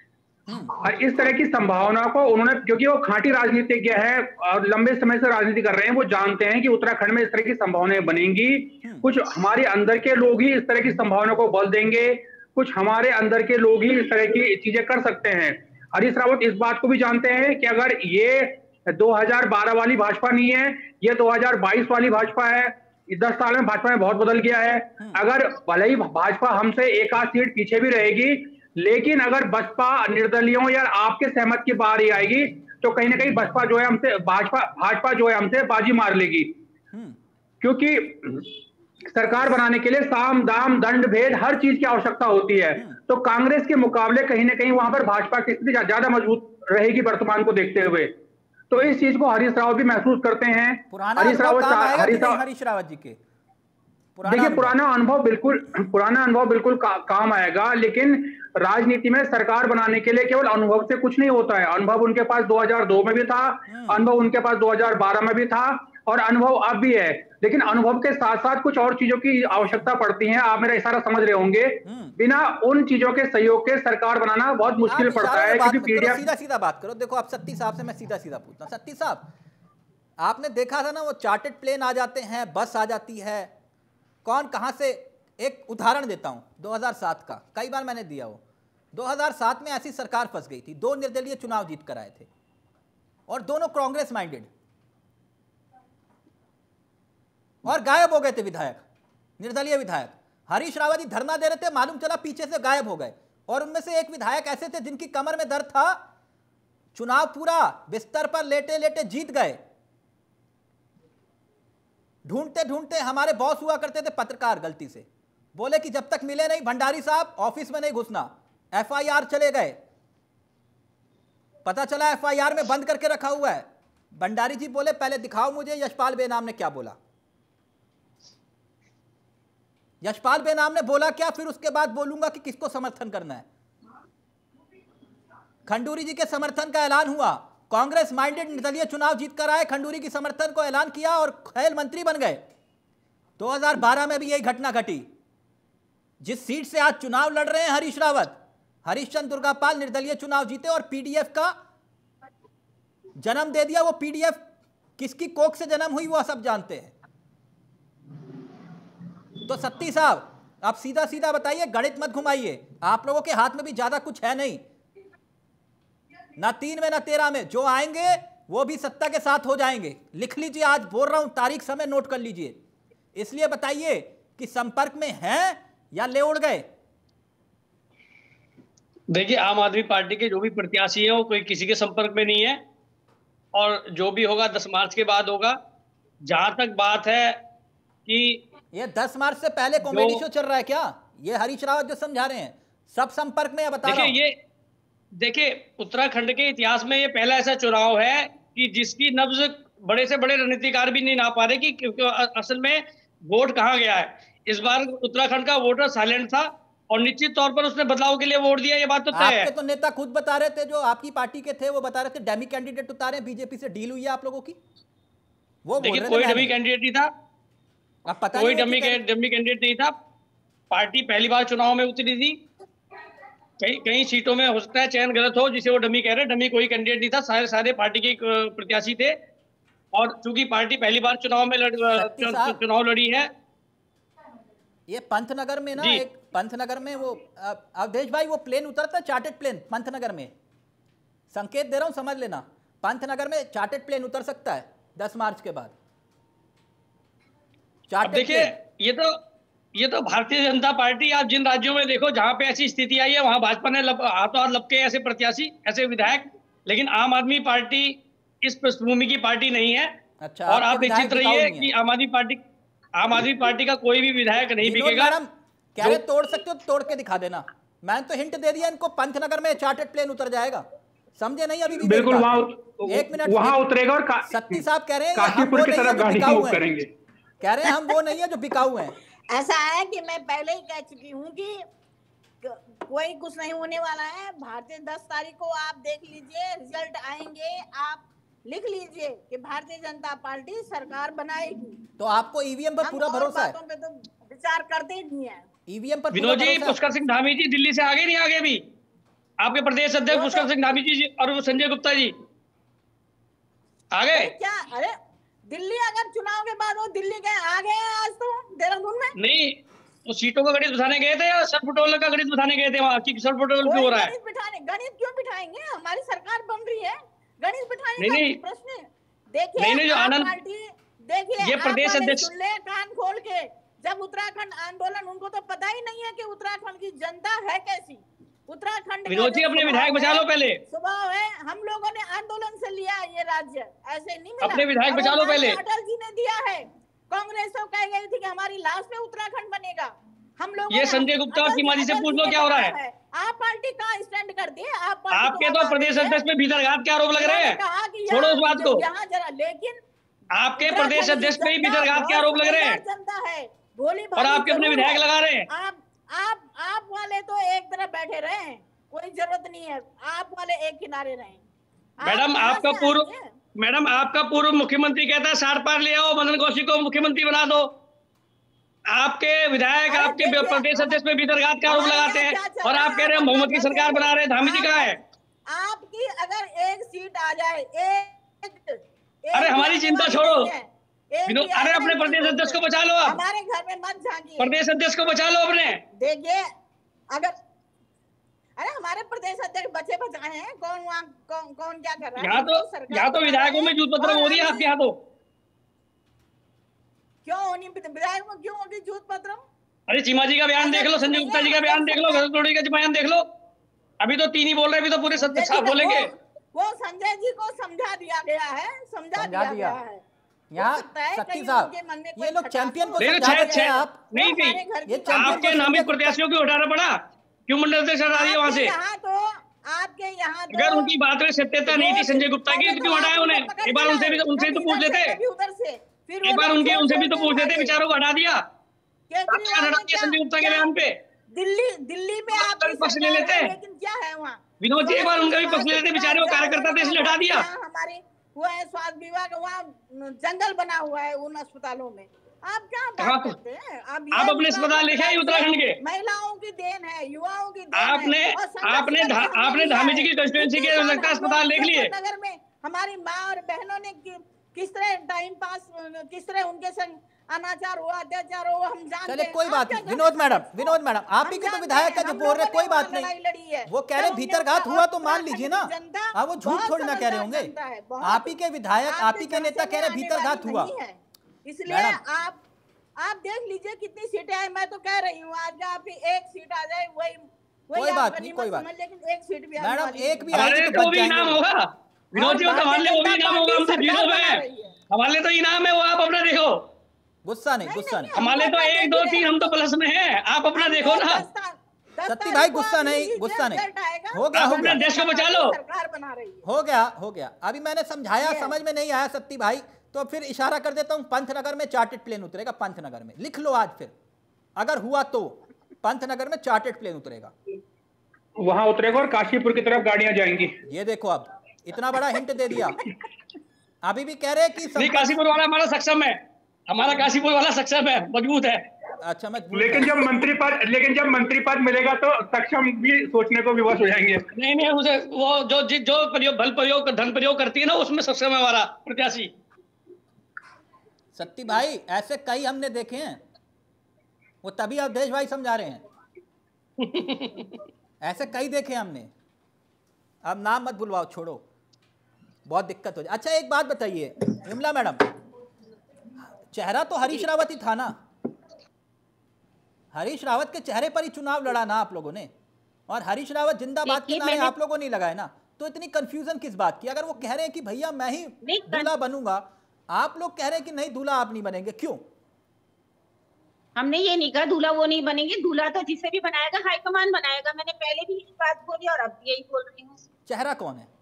और इस तरह की संभावना को उन्होंने, क्योंकि वो खांटी राजनीतिज्ञ है और लंबे समय से राजनीति कर रहे हैं, वो जानते हैं कि उत्तराखंड में इस तरह की संभावनाएं बनेंगी। कुछ हमारे अंदर के लोग ही इस तरह की संभावना को बल देंगे, कुछ हमारे अंदर के लोग ही इस तरह की चीजें कर सकते हैं। हरीश रावत इस बात को भी जानते हैं कि अगर ये दो हज़ार बारह वाली भाजपा नहीं है, ये दो हज़ार बाईस वाली भाजपा है। दस साल में भाजपा में बहुत बदल गया है। अगर भले ही भाजपा हमसे एक आध सीट पीछे भी रहेगी, लेकिन अगर बसपा निर्दलियों या आपके सहमत की बारी आएगी तो कहीं ना कहीं बसपा जो है हमसे भाजपा भाजपा जो है हमसे बाजी मार लेगी। क्योंकि सरकार बनाने के लिए साम दाम दंड भेद हर चीज की आवश्यकता होती है। तो कांग्रेस के मुकाबले कहीं ना कहीं वहां पर भाजपा की स्थिति ज्यादा मजबूत रहेगी वर्तमान को देखते हुए। तो इस चीज को हरीश रावत भी महसूस करते हैं। हरीश रावत हरीश रावत जी के देखिए पुराना अनुभव बिल्कुल पुराना अनुभव बिल्कुल का, काम आएगा, लेकिन राजनीति में सरकार बनाने के लिए केवल अनुभव से कुछ नहीं होता है। अनुभव उनके पास दो हज़ार दो में भी था, अनुभव उनके पास दो हज़ार बारह में भी था और अनुभव अब भी है। लेकिन अनुभव के साथ साथ कुछ और चीजों की आवश्यकता पड़ती है। आप मेरा इशारा समझ रहे होंगे। बिना उन चीजों के सहयोग के सरकार बनाना बहुत मुश्किल पड़ता है। क्योंकि पीडीएफ सीधा सीधा बात करो। देखो आप सत्ती साहब से मैं सीधा सीधा पूछता हूँ, सत्ती साहब आपने देखा था ना वो चार्टर्ड प्लेन आ जाते हैं, बस आ जाती है, कौन कहां से। एक उदाहरण देता हूं दो हज़ार सात का, कई बार मैंने दिया वो। दो हज़ार सात में ऐसी सरकार फंस गई थी, दो निर्दलीय चुनाव जीत कर आए थे और दोनों कांग्रेस माइंडेड, और गायब हो गए थे विधायक, निर्दलीय विधायक। हरीश रावत जी धरना दे रहे थे, मालूम चला पीछे से गायब हो गए। और उनमें से एक विधायक ऐसे थे जिनकी कमर में दर्द था, चुनाव पूरा बिस्तर पर लेटे लेटे जीत गए। ढूंढते ढूंढते हमारे बॉस हुआ करते थे पत्रकार, गलती से बोले कि जब तक मिले नहीं भंडारी साहब ऑफिस में नहीं घुसना। एफआईआर चले गए, पता चला एफआईआर में बंद करके रखा हुआ है। भंडारी जी बोले पहले दिखाओ मुझे यशपाल बेनाम ने क्या बोला। यशपाल बेनाम ने बोला क्या, फिर उसके बाद बोलूंगा कि किसको समर्थन करना है। खंडूरी जी के समर्थन का ऐलान हुआ, कांग्रेस माइंडेड निर्दलीय चुनाव जीत कर आए, खंडूरी की समर्थन को ऐलान किया और खेल मंत्री बन गए। दो हज़ार बारह में भी यही घटना घटी। जिस सीट से आज चुनाव लड़ रहे हैं हरीश रावत, हरीशचंद्र दुर्गापाल निर्दलीय चुनाव जीते और पीडीएफ का जन्म दे दिया। वो पीडीएफ किसकी कोख से जन्म हुई वो सब जानते हैं। तो सत्ती साहब आप सीधा सीधा बताइए, गणित मत घुमाइए, आप लोगों के हाथ में भी ज्यादा कुछ है नहीं, ना तीन में ना तेरह में। जो आएंगे वो भी सत्ता के साथ हो जाएंगे। लिख लीजिए, आज बोल रहा हूं, तारीख समय नोट कर लीजिए। इसलिए बताइए कि संपर्क में हैं या ले उड़ गए। देखिए, आम आदमी पार्टी के जो भी प्रत्याशी है वो कोई किसी के संपर्क में नहीं है, और जो भी होगा दस मार्च के बाद होगा। जहां तक बात है कि ये दस मार्च से पहले कॉमेडी शो चल रहा है क्या, ये हरीश रावत जो समझा रहे हैं, सब संपर्क में है, बता रहा हूं। ये देखिए, उत्तराखंड के इतिहास में ये पहला ऐसा चुनाव है कि जिसकी नब्ज बड़े से बड़े रणनीतिकार भी नहीं ना पा रहे कि क्योंकि असल में वोट कहाँ गया है। इस बार उत्तराखंड का वोटर साइलेंट था और निश्चित तौर पर उसने बदलाव के लिए वोट दिया, ये बात तो तय है। आपके तो नेता खुद बता रहे थे, जो आपकी पार्टी के थे, वो बता रहे थे डमी कैंडिडेट उतारे, बीजेपी से डील हुई है आप लोगों की। वो देखिए, कोई डमी कैंडिडेट नहीं था, अब पता कोई डमी डमी कैंडिडेट नहीं था। पार्टी पहली बार चुनाव में उतरी थी। कई कई सीटों में हो सकता है चयन गलत हो, जिसे वो डमी कह रहे हैं। डमी कोई कैंडिडेट नहीं था, सारे सारे पार्टी के प्रत्याशी थे। और चूंकि पार्टी पहली बार चुनाव में लड़, चुनाव लड़ी है। ये पंतनगर में ना, एक पंतनगर में वो अवधेश भाई वो प्लेन उतरता है, चार्टेड प्लेन पंतनगर में, संकेत दे रहा हूं समझ लेना, पंतनगर में चार्टेड प्लेन उतर सकता है दस मार्च के बाद। देखिए, ये तो ये तो भारतीय जनता पार्टी, आप जिन राज्यों में देखो जहां पे ऐसी स्थिति आई है वहां भाजपा ने हाथों हाथ लपके ऐसे प्रत्याशी, ऐसे विधायक। लेकिन आम आदमी पार्टी इस पृष्ठभूमि की पार्टी नहीं है। अच्छा, और आप निश्चित रहिए कि आम आदमी पार्टी आम आदमी पार्टी का कोई भी विधायक नहीं बिकेगा। कह रहे तोड़ सकते हो तो तोड़ के दिखा देना। मैंने तो हिंट दे दिया इनको, पंतनगर में चार्टेड प्लेन उतर जाएगा। समझे नहीं अभी भी? बिल्कुल वहां एक मिनट वहां उतरेगा और सत्ती साहब कह रहे हैं काशीपुर की तरफ गाड़ी मूव करेंगे। कह रहे हैं हम वो नहीं है जो बिकाऊ हैं। ऐसा है कि मैं पहले ही कह चुकी हूँ कि कोई कुछ नहीं होने वाला है। भारतीय दस तारीख को आप देख लीजिए, रिजल्ट आएंगे, आप लिख लीजिए कि भारतीय जनता पार्टी सरकार बनाएगी। तो आपको ईवीएम पर पूरा भरोसा है? पे तो विचार करते ही नहीं है। ईवीएम पर विनोद जी, पुष्कर सिंह धामी जी दिल्ली से आगे नहीं आगे भी? आपके प्रदेश अध्यक्ष पुष्कर सिंह धामी जी और संजय गुप्ता जी आ गए क्या? अरे दिल्ली अगर चुनाव के बाद वो दिल्ली गए, आ गए आज तो देहरादून में? नहीं, वो सीटों का गणित बिठाने गए थे या सर पटोल का गणित बिठाने गए थे? वहाँ की सर पटोल क्यों हो रहा है? बिठाने गणित क्यों बिठाएंगे? हमारी सरकार बन रही है, गणित बिठाने नहीं, नहीं, प्रश्न देखिए। नहीं, नहीं, जो आनंद पार्टी देखिए, ये प्रदेश अध्यक्ष सुन ले कान खोल के। जब उत्तराखंड आंदोलन, उनको तो पता ही नहीं है कि उत्तराखंड की जनता है कैसी। उत्तराखंड विनोद जी अपने विधायक बचा लो पहले। स्वभाव है, हम लोगों ने आंदोलन से लिया ये राज्य, ऐसे नहीं मिला। अपने विधायक बचा लो पहले। अटल जी ने दिया है। कांग्रेस तो कह गई थी कि हमारी लाश में उत्तराखंड बनेगा। हम लोग ये संजय गुप्ता और सीमा जी से पूछ लो क्या हो रहा है। आप पार्टी कहाँ स्टैंड करती है? आप आपके तो प्रदेश अध्यक्ष पे भीतरघात के आरोप लग रहे हैं। छोड़ो उस बात को। यहाँ जरा, लेकिन आपके प्रदेश अध्यक्ष पे ही भीतरघात के आरोप लग रहे हैं जनता है, भोली और आपके अपने विधायक लगा रहे हैं। आप आप आप वाले तो एक तरफ बैठे रहे हैं, कोई जरूरत नहीं है आप वाले एक किनारे रहे। मैडम आपका पूर्व मैडम आपका पूर्व मुख्यमंत्री कहता है सार पार ले आओ, मदन कौशिक को मुख्यमंत्री बना दो। आपके विधायक आपके प्रदेश अध्यक्ष पे भीतरघात का आरोप लगाते हैं और आप कह रहे हैं मोहम्मद की सरकार बना रहे हैं। धामी जी कहाँ है? आपकी अगर एक सीट आ जाए, एक, एक अरे हमारी चिंता छोड़ो, अरे अपने प्रदेश अध्यक्ष को बचा लो। आप हमारे घर में मत झांकिए, प्रदेश अध्यक्ष को बचा लो अपने। देखिए अगर अरे हमारे प्रदेश अध्यक्ष बचे बचाए हैं, कौन वहाँ कौन कौन क्या कर रहा है? यहाँ तो यहाँ तो विधायकों में जूत पत्र हो रही है आपके यहाँ तो। क्यों होनी विधायक में क्यों होगी जूत पत्र? अरे चीमा जी का बयान देख लो, संजय गुप्ता जी का बयान देख लो, घरतोड़ी का बयान देख लो। अभी तो तीन ही बोल रहे, अभी तो पूरे सत्य साफ बोलेंगे। वो संजय जी को समझा दिया गया है, समझा दिया गया है। यहाँ शक्ति साहब, ये लोग चैंपियन को समझा देते हैं आप नहीं नहीं, आपके नामित प्रत्याशियों को हटाना पड़ा, क्यों मंडल अध्यक्ष हटा दिया वहां से? यहाँ तो आपके यहाँ अगर उनकी बात में सत्यता नहीं थी संजय गुप्ता की, तो क्यों हटाया उन्हें? एक बार उनसे भी उनसे तो पूछ लेते, एक बार उनके उनसे भी तो पूछ लेते, बेचारों को हटा दिया, हटा दिया संजय गुप्ता के बयान पे। दिल्ली दिल्ली में आप पक्ष ले लेते, लेकिन क्या है वहाँ विनोद जी एक बार उनका भी पक्ष ले लेते, बेचारे वो कार्यकर्ता थे इसलिए हटा दिया। हमारे वो है स्वास्थ्य विभाग, वहाँ जंगल बना हुआ है उन अस्पतालों में, आप क्या बात करते हैं? आप आप अपने अस्पताल लेके आए उत्तराखंड के, महिलाओं की देन है, युवाओं की देन आपने है। आपने आपने धामी जी की कंस्टिट्यूएंसी के लगता है अस्पताल देख लिए। नगर में हमारी माँ और बहनों ने किस तरह टाइम पास, किस तरह उनके संग अनाचार हुआ, अत्याचार हुआ, हम जानते हैं। चले कोई बात नहीं, विनोद मैडम, विनोद मैडम आप ही के तो विधायक है जो बोल रहे, कोई बात नहीं, वो कह रहे भीतर घात हुआ तो मान लीजिए ना, आप वो झूठ थोड़ी ना कह रहे होंगे। आप ही के विधायक, आप ही के नेता कह रहे भीतर घात हुआ, इसलिए आप आप देख लीजिए कितनी सीटें आए। मैं तो कह रही हूँ आज आपकी एक सीट आ जाए, वही कोई बात नहीं, कोई बात, लेकिन एक सीट भी मैडम एक भी हमारे तो भी इनाम होगा, विनोद जी हमारे लिए वो भी इनाम होगा, हम तो जीरो में, हमारे लिए तो इनाम है वो, आप अपना देखो। गुस्सा नहीं, गुस्सा नहीं, हमारे तो एक दो तीन हम तो प्लस में हैं, आप अपना देखो ना। सत्ती भाई गुस्सा नहीं, गुस्सा नहीं, हो गया हो गया, देश को बचा लो, सरकार बना रही है, हो गया हो गया। अभी मैंने समझाया, समझ में नहीं आया सत्ती भाई, तो फिर इशारा कर देता हूं, पंतनगर में चार्टेड प्लेन उतरेगा, पंतनगर में लिख लो आज, फिर अगर हुआ तो पंतनगर में चार्टेड प्लेन उतरेगा, वहां उतरेगा और काशीपुर की तरफ गाड़ियां जाएंगी। ये देखो, अब इतना बड़ा हिंट दे दिया। अभी भी कह रहे हैं कि नहीं, काशीपुर वाला हमारा सक्षम है, हमारा काशीपुर वाला सक्षम है, मजबूत है। अच्छा मजबूत, लेकिन जब मंत्री पद लेकिन जब मंत्री पद मिलेगा तो सक्षम भी सोचने को विवश हो जाएंगे। नहीं नहीं, उसे वो जो जो प्रयोग बल प्रयोग धन प्रयोग करती है ना, उसमें सक्षम है हमारा प्रत्याशी। सत्ती भाई ऐसे कई हमने देखे हैं, वो तभी अवधेश भाई समझा रहे हैं। ऐसे कई देखे हमने, अब नाम मत बुलवाओ, छोड़ो, बहुत दिक्कत हो जाए। अच्छा एक बात बताइए विमला मैडम, चेहरा तो हरीश रावत ही था ना, हरीश रावत के चेहरे पर ही चुनाव लड़ा ना आप लोगों ने, और हरीश रावत जिंदाबाद के नारे आप लोगों ने लगाए ना, तो इतनी कंफ्यूजन किस बात की? अगर वो कह रहे हैं कि भैया मैं ही दूल्हा बनूंगा, आप लोग कह रहे हैं कि नहीं दूल्हा आप नहीं बनेंगे, क्यों? हमने ये नहीं कहा दूल्हा वो नहीं बनेंगे, दूल्हा तो जिसे भी बनाएगा हाईकमान बनाएगा, मैंने पहले भी यही बात बोली और अब यही बोल रही हूँ। चेहरा कौन है?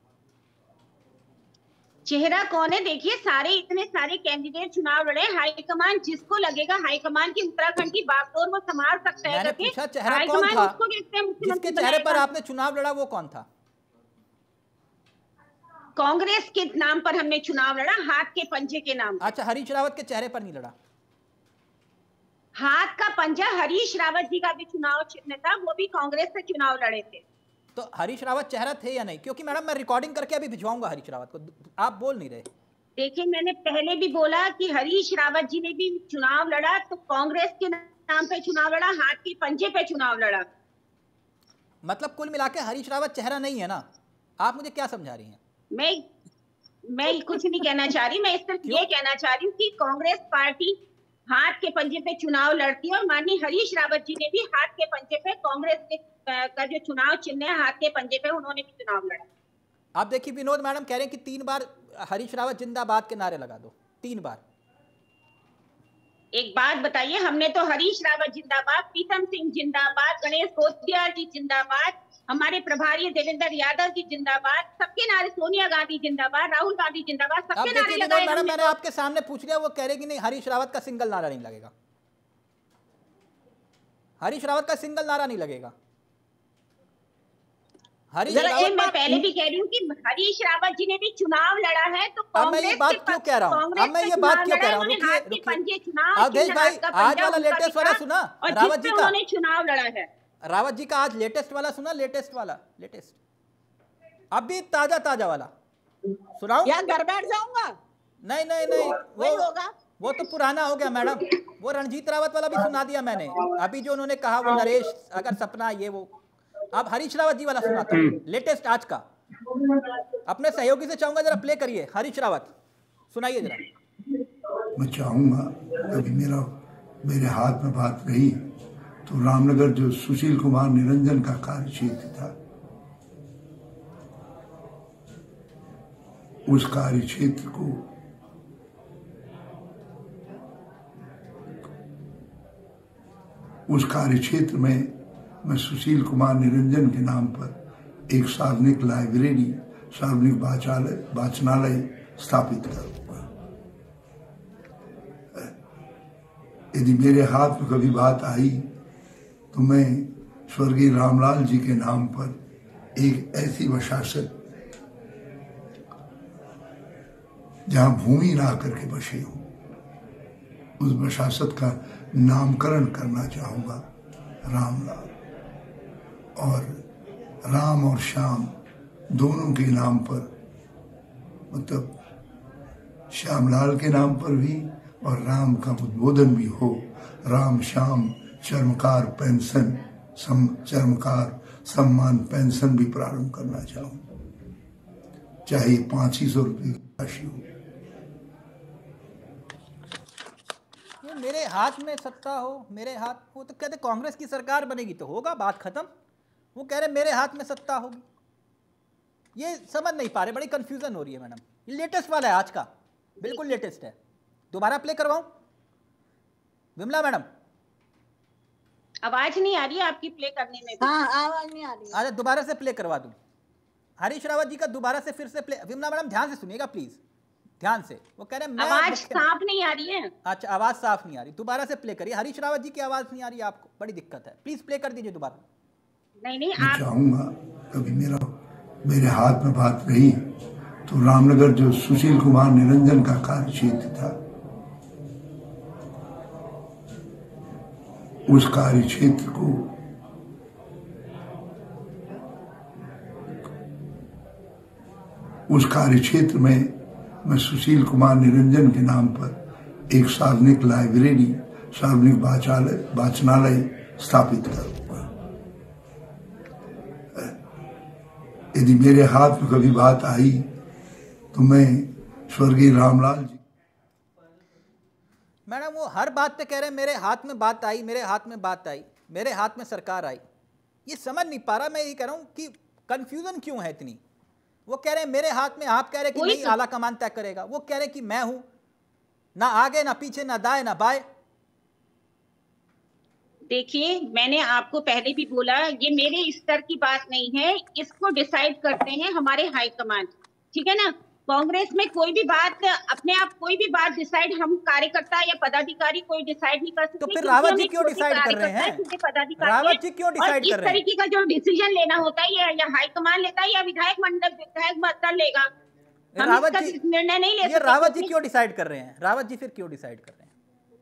चेहरा कौन है? देखिए सारे इतने सारे कैंडिडेट चुनाव लड़े, हाईकमान जिसको लगेगा हाईकमान की उत्तराखंड की बागडोर वो संभाल सकता है। मैंने पूछा चेहरा कौन था? जिसके चेहरे पर आपने चुनाव लड़ा वो कौन था? कांग्रेस के नाम पर हमने चुनाव लड़ा, हाथ के पंजे के नाम। अच्छा, हरीश रावत के चेहरे पर नहीं लड़ा? हाथ का पंजा हरीश रावत जी का भी चुनाव चिन्ह था, वो भी कांग्रेस से चुनाव लड़े थे। तो हरीश रावत चेहरा थे या नहीं? क्योंकि मैडम मैं रिकॉर्डिंग करके अभी भिजवाऊंगा हरीश रावत को, आप बोल नहीं रहे। देखिए मैंने पहले भी बोला कि हरीश रावत जी ने भी चुनाव लड़ा, तो कांग्रेस के नाम पे चुनाव लड़ा, हाथ के पंजे पे चुनाव लड़ा। मतलब कुल मिला के हरीश रावत चेहरा नहीं है ना? आप मुझे क्या समझा रही हैं? मैं मैं कुछ नहीं कहना चाह रही, मैं सिर्फ ये कहना चाह रही हूँ कि कांग्रेस पार्टी हाथ के पंजे पे चुनाव लड़ती है, और माननीय हरीश रावत जी ने भी हाथ के पंजे पे, कांग्रेस के का जो चुनाव चिन्ह है हाथ के पंजे पे, उन्होंने भी चुनाव लड़ा। आप देखिए विनोद मैडम कह रहे हैं कि तीन बार हरीश रावत जिंदाबाद के नारे लगा दो, तीन बार। एक बात बताइए, हमने तो हरीश रावत जिंदाबाद, प्रीतम सिंह जिंदाबाद, गणेश गोस्तियार जी जिंदाबाद, हमारे प्रभारी देवेंद्र यादव जी जिंदाबाद, सबके नारे, सोनिया गांधी जिंदाबाद, राहुल गांधी जिंदाबाद, सबके नारे लगाए। मैडम मैंने आपके सामने पूछ लिया, वो कह रहे कि नहीं हरीश रावत का सिंगल नारा नहीं लगेगा, हरीश रावत का सिंगल नारा नहीं लगेगा। हरीश रावत, मैं पहले भी कह रही हूँ कि हरीश रावत जी ने भी चुनाव लड़ा है, तो अब मैं ये बात क्यों कह रहा हूँ अब मैं ये बात क्यों कह रहा हूँ अवधेश भाई, आज वाला लेटेस्ट वाला सुना रावत जी का? चुनाव लड़ा है रावत जी का आज लेटेस्ट वाला सुना? लेटेस्ट वाला, लेटेस्ट अभी ताजा ताजा वाला सुनाऊं? या घर बैठ जाऊंगा? नहीं नहीं नहीं, वो होगा, वो तो पुराना हो गया मैडम, वो रणजीत रावत वाला भी सुना दिया मैंने, अभी जो उन्होंने कहा वो नरेश अगर सपना ये वो। अब हरीश रावत जी वाला सुनाता हूं, लेटेस्ट आज का। अपने सहयोगी से चाहूंगा जरा प्ले करिए, हरीश रावत सुनाइए जरा। मैं चाहूंगा कभी मेरा मेरे हाथ में बात रही तो रामनगर जो सुशील कुमार निरंजन का कार्य क्षेत्र था, उस कार्य क्षेत्र को उस कार्य क्षेत्र में मैं सुशील कुमार निरंजन के नाम पर एक सार्वजनिक लाइब्रेरी, सार्वजनिक वाचालय वाचनालय स्थापित करूंगा। यदि मेरे हाथ में कभी बात आई तो मैं स्वर्गीय रामलाल जी के नाम पर एक ऐसी वसासत जहां भूमि ना करके बसे हो, उस वसासत का नामकरण करना चाहूंगा रामलाल। और राम और श्याम दोनों के नाम पर, मतलब श्यामलाल के नाम पर भी और राम का उद्बोधन भी हो। राम श्याम चर्मकार पेंशन सम, चर्मकार सम्मान पेंशन भी प्रारंभ करना चाहूँ, चाहे पांच ही सौ रुपये की राशि हो। मेरे हाथ में सत्ता हो, मेरे हाथ, वो तो कहते कांग्रेस की सरकार बनेगी तो होगा, बात खत्म। वो कह रहे मेरे हाथ में सत्ता होगी, ये समझ नहीं पा रहे, बड़ी कंफ्यूजन हो रही है मैडम। ये लेटेस्ट वाला है आज का, बिल्कुल लेटेस्ट है। दोबारा प्ले करवाऊं विमला मैडम? आवाज नहीं आ रही है आपकी प्ले करने में। हाँ, आवाज नहीं आ रही। अच्छा, दोबारा से प्ले करवा दूं हरीश रावत जी का, दोबारा से फिर से प्ले। विमला मैडम ध्यान से सुनिएगा प्लीज, ध्यान से। वो कह रहे हैं आवाज साफ नहीं आ रही है। अच्छा, आवाज साफ नहीं आ रही, दोबारा से प्ले करिए। हरीश रावत जी की आवाज नहीं आ रही है आपको, बड़ी दिक्कत है, प्लीज प्ले कर दीजिए दोबारा। नहीं नहीं, मैं चाहूंगा कभी मेरा मेरे हाथ में बात रही तो रामनगर जो सुशील कुमार निरंजन का कार्य क्षेत्र था, उस कार्य क्षेत्र को उस कार्य क्षेत्र में मैं सुशील कुमार निरंजन के नाम पर एक सार्वजनिक लाइब्रेरी, सार्वजनिक वाचालय वाचनालय स्थापित करूंगा। यदि मेरे हाथ में कभी बात आई तो मैं स्वर्गीय रामलाल जी। मैडम वो हर बात पे कह रहे हैं मेरे हाथ में बात आई, मेरे हाथ में बात आई, मेरे हाथ में सरकार आई। ये समझ नहीं पा रहा, मैं ये कह रहा हूँ कि कंफ्यूजन क्यों है इतनी। वो कह रहे हैं मेरे हाथ में, आप कह रहे हैं कि नहीं आला कमान तय करेगा, वो कह रहे हैं कि मैं हूं, ना आगे ना पीछे, ना दाएं ना बाएं। देखिए, मैंने आपको पहले भी बोला, ये मेरे स्तर की बात नहीं है, इसको डिसाइड करते हैं हमारे हाईकमान, ठीक है ना। कांग्रेस में कोई भी बात अपने आप, कोई भी बात डिसाइड हम कार्यकर्ता या पदाधिकारी कोई डिसाइड नहीं कर सकते। तो फिर रावत जी क्यों डिसाइड कर रहे हैं? रावत जी क्यों डिसाइड कर रहे हैं? इस तरीके का जो डिसीजन लेना होता है या, या हाईकमान लेता है या विधायक मंडल विधायक मंडल लेगा, रावत जी निर्णय नहीं ले सकते। रावत जी क्यों डिसाइड कर रहे हैं? रावत जी फिर क्यों डिसाइड कर रहे हैं?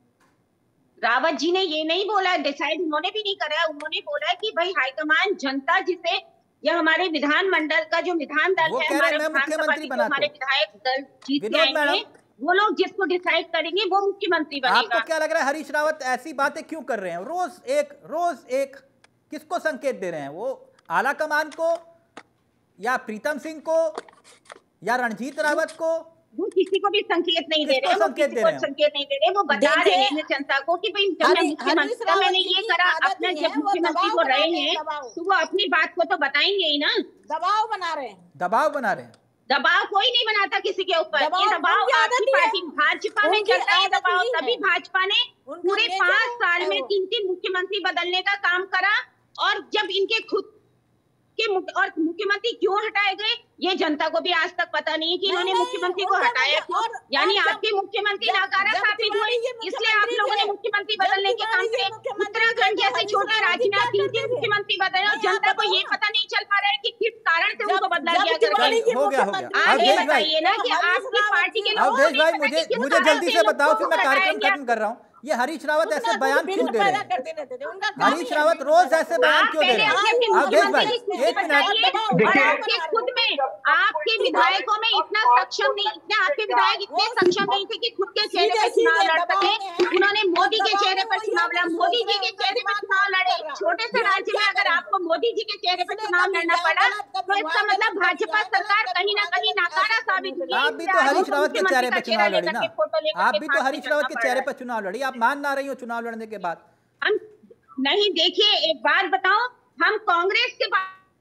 रावत जी ने ये नहीं बोला डिसाइड, उन्होंने भी नहीं करा, उन्होंने बोला कि भाई हाईकमान जनता जिसे, या हमारे विधानमंडल का जो विधान दल है, हमारे मुख्यमंत्री हमारे विधायक दल जीत के आएंगे, वो लोग जिसको डिसाइड करेंगे वो मुख्यमंत्री बनेगा। आपको क्या लग रहा है हरीश रावत ऐसी बातें क्यों कर रहे हैं? रोज एक रोज एक किसको संकेत दे रहे हैं? वो आला कमान को या प्रीतम सिंह को या रणजीत रावत को? वो किसी को भी संकेत नहीं दे रहे, वो किसी को संकेत नहीं दे रहे, वो बता रहे हैं जनता को कि भाई जब मैं मुख्यमंत्री, मैंने ये करा, अपना जब मुख्यमंत्री को रहे हैं तो वो अपनी बात को तो बताएंगे ही ना। दबाव बना रहे हैं, दबाव बना रहे हैं। दबाव कोई नहीं बनाता किसी के ऊपर, ये दबाव आपकी पार्टी भाजपा में चलता है दबाव। तभी भाजपा ने पूरे पांच साल में तीन तीन मुख्यमंत्री बदलने का काम करा, और जब इनके खुद के और मुख्यमंत्री क्यों हटाए गए ये जनता को भी आज तक पता नहीं है कि इन्होंने मुख्यमंत्री को हटाया क्यों। यानी आपके मुख्यमंत्री नाकारा साबित हुए, इसलिए आप लोगों ने मुख्यमंत्री बदलने के काम किए। उत्तराखंड जैसे छोटे राज्य में तीन तीन मुख्यमंत्री बदले और जनता को ये पता नहीं चल पा रहा है कि किस कारण से उनको बदला गया करके। हो गया हो गया। आप ये बताइए ना कि आपकी पार्टी के लोग, अवधेश भाई मुझे मुझे जल्दी से बताओ, फिर मैं कार्यक्रम खत्म कर रहा हूँ। ये हरीश रावत ऐसे बयान क्यों दे रहे हैं? हरीश रावत रोज ऐसे बयान क्यों दे रहे हैं? अवधेश भाई एक मिनट, आपके खुद में आपके विधायकों में इतना सक्षम नहीं, इतने आपके विधायक इतने सक्षम नहीं थे कि खुद के चेहरे पर चुनाव लड़ सके। उन्होंने मोदी के चेहरे पर चुनाव लड़ा, मोदी जी के चेहरे पर चुनाव लड़े। छोटे से राज्य में अगर आपको मोदी जी के चेहरे पे चुनाव लड़ना पड़ा, तो इसका मतलब भाजपा सरकार कहीं ना कहीं नाकारा साबित हुई। आप भी तो हरीश रावत के चेहरे पे चुनाव लड़ी ना, आप भी तो हरीश रावत के चेहरे पे चुनाव लड़ी, आप मान ना रही हो चुनाव लड़ने के बाद? हम नहीं, देखिए एक बात बताओ, हम कांग्रेस के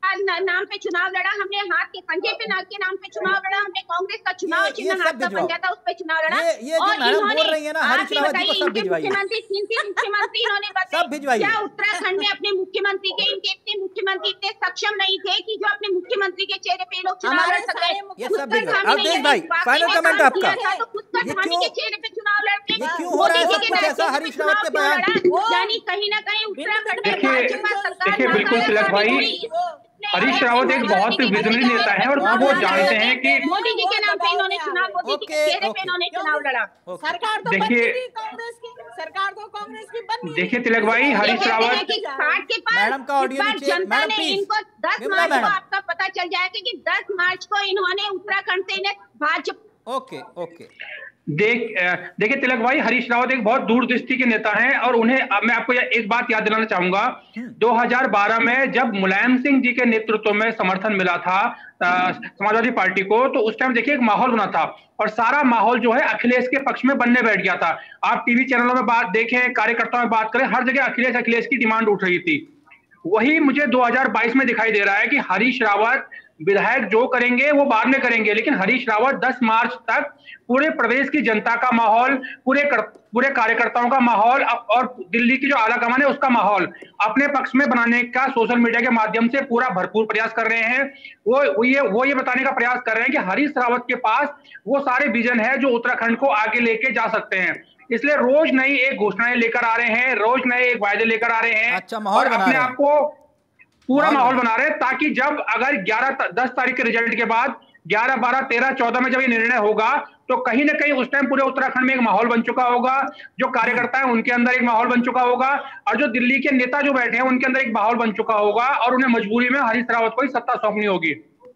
नाम पे चुनाव लड़ा, हमने हाथ के पंजे पे नाक के नाम पे चुनाव लड़ा, हमने कांग्रेस का चुनाव चिन्ह हाथ का पंजा था उस पे चुनाव लड़ा। ये, ये जो मैडम बोल रही है ना हरीश रावत जी को सब भिजवाइए, मुख्यमंत्री तीन तीन मुख्यमंत्री इन्होंने बताया, सब भिजवाइए। क्या उत्तराखंड में अपने मुख्यमंत्री के इनके इतने मुख्यमंत्री इतने सक्षम नहीं थे कि जो अपने मुख्यमंत्री के चेहरे पे लोग चुनाव लड़ सके? ये सब भिजवाइए। अवधेश भाई फाइनल कमेंट आपका, ये क्यों के चेहरे पे चुनाव लड़ते ये क्यों हो रहा है सब कुछ ऐसा हरीश रावत के बयान? यानी कहीं ना कहीं उत्तराखंड में भाजपा सरकार, देखिए बिल्कुल तिलक भाई, हरीश रावत एक बहुत ही विजनरी नेता है और वो जानते हैं कि मोदी जी के नाम पे इन्होंने चुनाव, मोदी जी के चेहरे पे इन्होंने चुनाव लड़ा। सरकार तो देखिए कांग्रेस की, सरकार तो कांग्रेस की बनी। देखिए तिलक भाई, हरीश रावत मैडम का ऑडियो नीचे, जनता ने इनको दस मार्च को आपका पता चल जाएगा कि दस मार्च को इन्होंने उत्तराखंड से इन्हें भाजपा। ओके ओके देख देखिए तिलक भाई, हरीश रावत एक बहुत दूरदृष्टि के नेता हैं और उन्हें मैं आपको एक बात याद दिलाना चाहूंगा, दो हज़ार बारह में जब मुलायम सिंह जी के नेतृत्व में समर्थन मिला था समाजवादी पार्टी को, तो उस टाइम देखिए एक माहौल बना था और सारा माहौल जो है अखिलेश के पक्ष में बनने बैठ गया था। आप टीवी चैनलों में बात देखें, कार्यकर्ताओं में बात करें, हर जगह अखिलेश अखिलेश की डिमांड उठ रही थी। वही मुझे दो हज़ार बाईस में दिखाई दे रहा है कि हरीश रावत विधायक जो करेंगे वो बाद में करेंगे, लेकिन हरीश रावत दस मार्च तक पूरे प्रदेश की जनता का माहौल, पूरे कर, पूरे कार्यकर्ताओं का माहौल और दिल्ली की जो आलाकमान है उसका माहौल अपने पक्ष में बनाने का सोशल मीडिया के माध्यम से पूरा भरपूर प्रयास कर रहे हैं। वो वो ये वो ये बताने का प्रयास कर रहे हैं कि हरीश रावत के पास वो सारे विजन है जो उत्तराखंड को आगे लेके जा सकते हैं। इसलिए रोज नई एक घोषणाएं लेकर आ रहे हैं, रोज नए एक वायदे लेकर आ रहे हैं। अच्छा, माहौल और अपने आप को पूरा माहौल बना रहे हैं ताकि जब अगर ग्यारह दस तारीख के रिजल्ट के बाद ग्यारह बारह तेरह चौदह में जब ये निर्णय होगा तो कहीं ना कहीं उस टाइम पूरे उत्तराखंड में एक माहौल बन चुका होगा, जो कार्यकर्ता है उनके अंदर एक माहौल बन चुका होगा और जो दिल्ली के नेता जो बैठे हैं उनके अंदर एक माहौल बन चुका होगा और उन्हें मजबूरी में हरीश रावत को ही सत्ता सौंपनी होगी।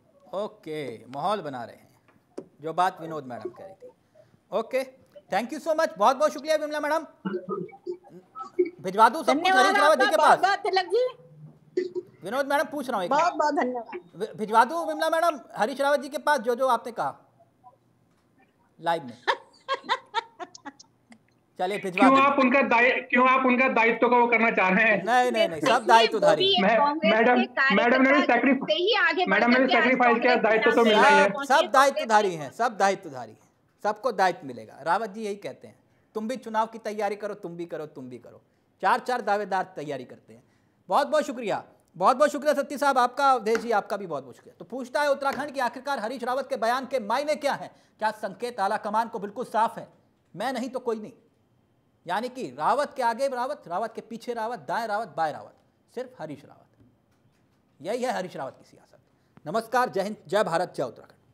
ओके, माहौल बना रहे हैं, जो बात विनोद मैडम कह रही थी। Okay, thank you so much, बहुत बहुत शुक्रिया विमला मैडम। भिजवा दूं सब कुछ हरीश रावत जी के पास? विनोद मैडम पूछ रहा हूँ, बहुत बहुत धन्यवाद। भिजवा दूं विमला मैडम हरीश रावत जी के पास जो जो आपने कहा लाइव में? चलिए भिजवा क्यों आप उनका दायित्व क्यों आप उनका दायित्व का वो करना चाह रहे हैं? नहीं नहीं नहीं, सब दायित्वधारी। मैडम मैडम ने भी सैक्रिफाइस मैडम ने भी सैक्रिफाइस किया, दायित्व तो मिल रही है। सब दायित्वधारी हैं, सब दायित्वधारी हैं, सबको दायित्व मिलेगा। रावत जी यही कहते हैं, तुम भी चुनाव की तैयारी करो, तुम भी करो, तुम भी करो। चार चार दावेदार तैयारी करते हैं। बहुत बहुत शुक्रिया, बहुत बहुत शुक्रिया सत्ती साहब आपका, अवधेश जी आपका भी बहुत बहुत शुक्रिया। तो पूछता है उत्तराखंड की आखिरकार हरीश रावत के बयान के मायने क्या हैं? क्या संकेत आला कमान को बिल्कुल साफ है, मैं नहीं तो कोई नहीं, यानी कि रावत के आगे रावत, रावत के पीछे रावत, दाएं रावत, बाएं रावत, सिर्फ हरीश रावत। यही है हरीश रावत की सियासत। नमस्कार, जय हिंद, जय भारत, जय उत्तराखंड।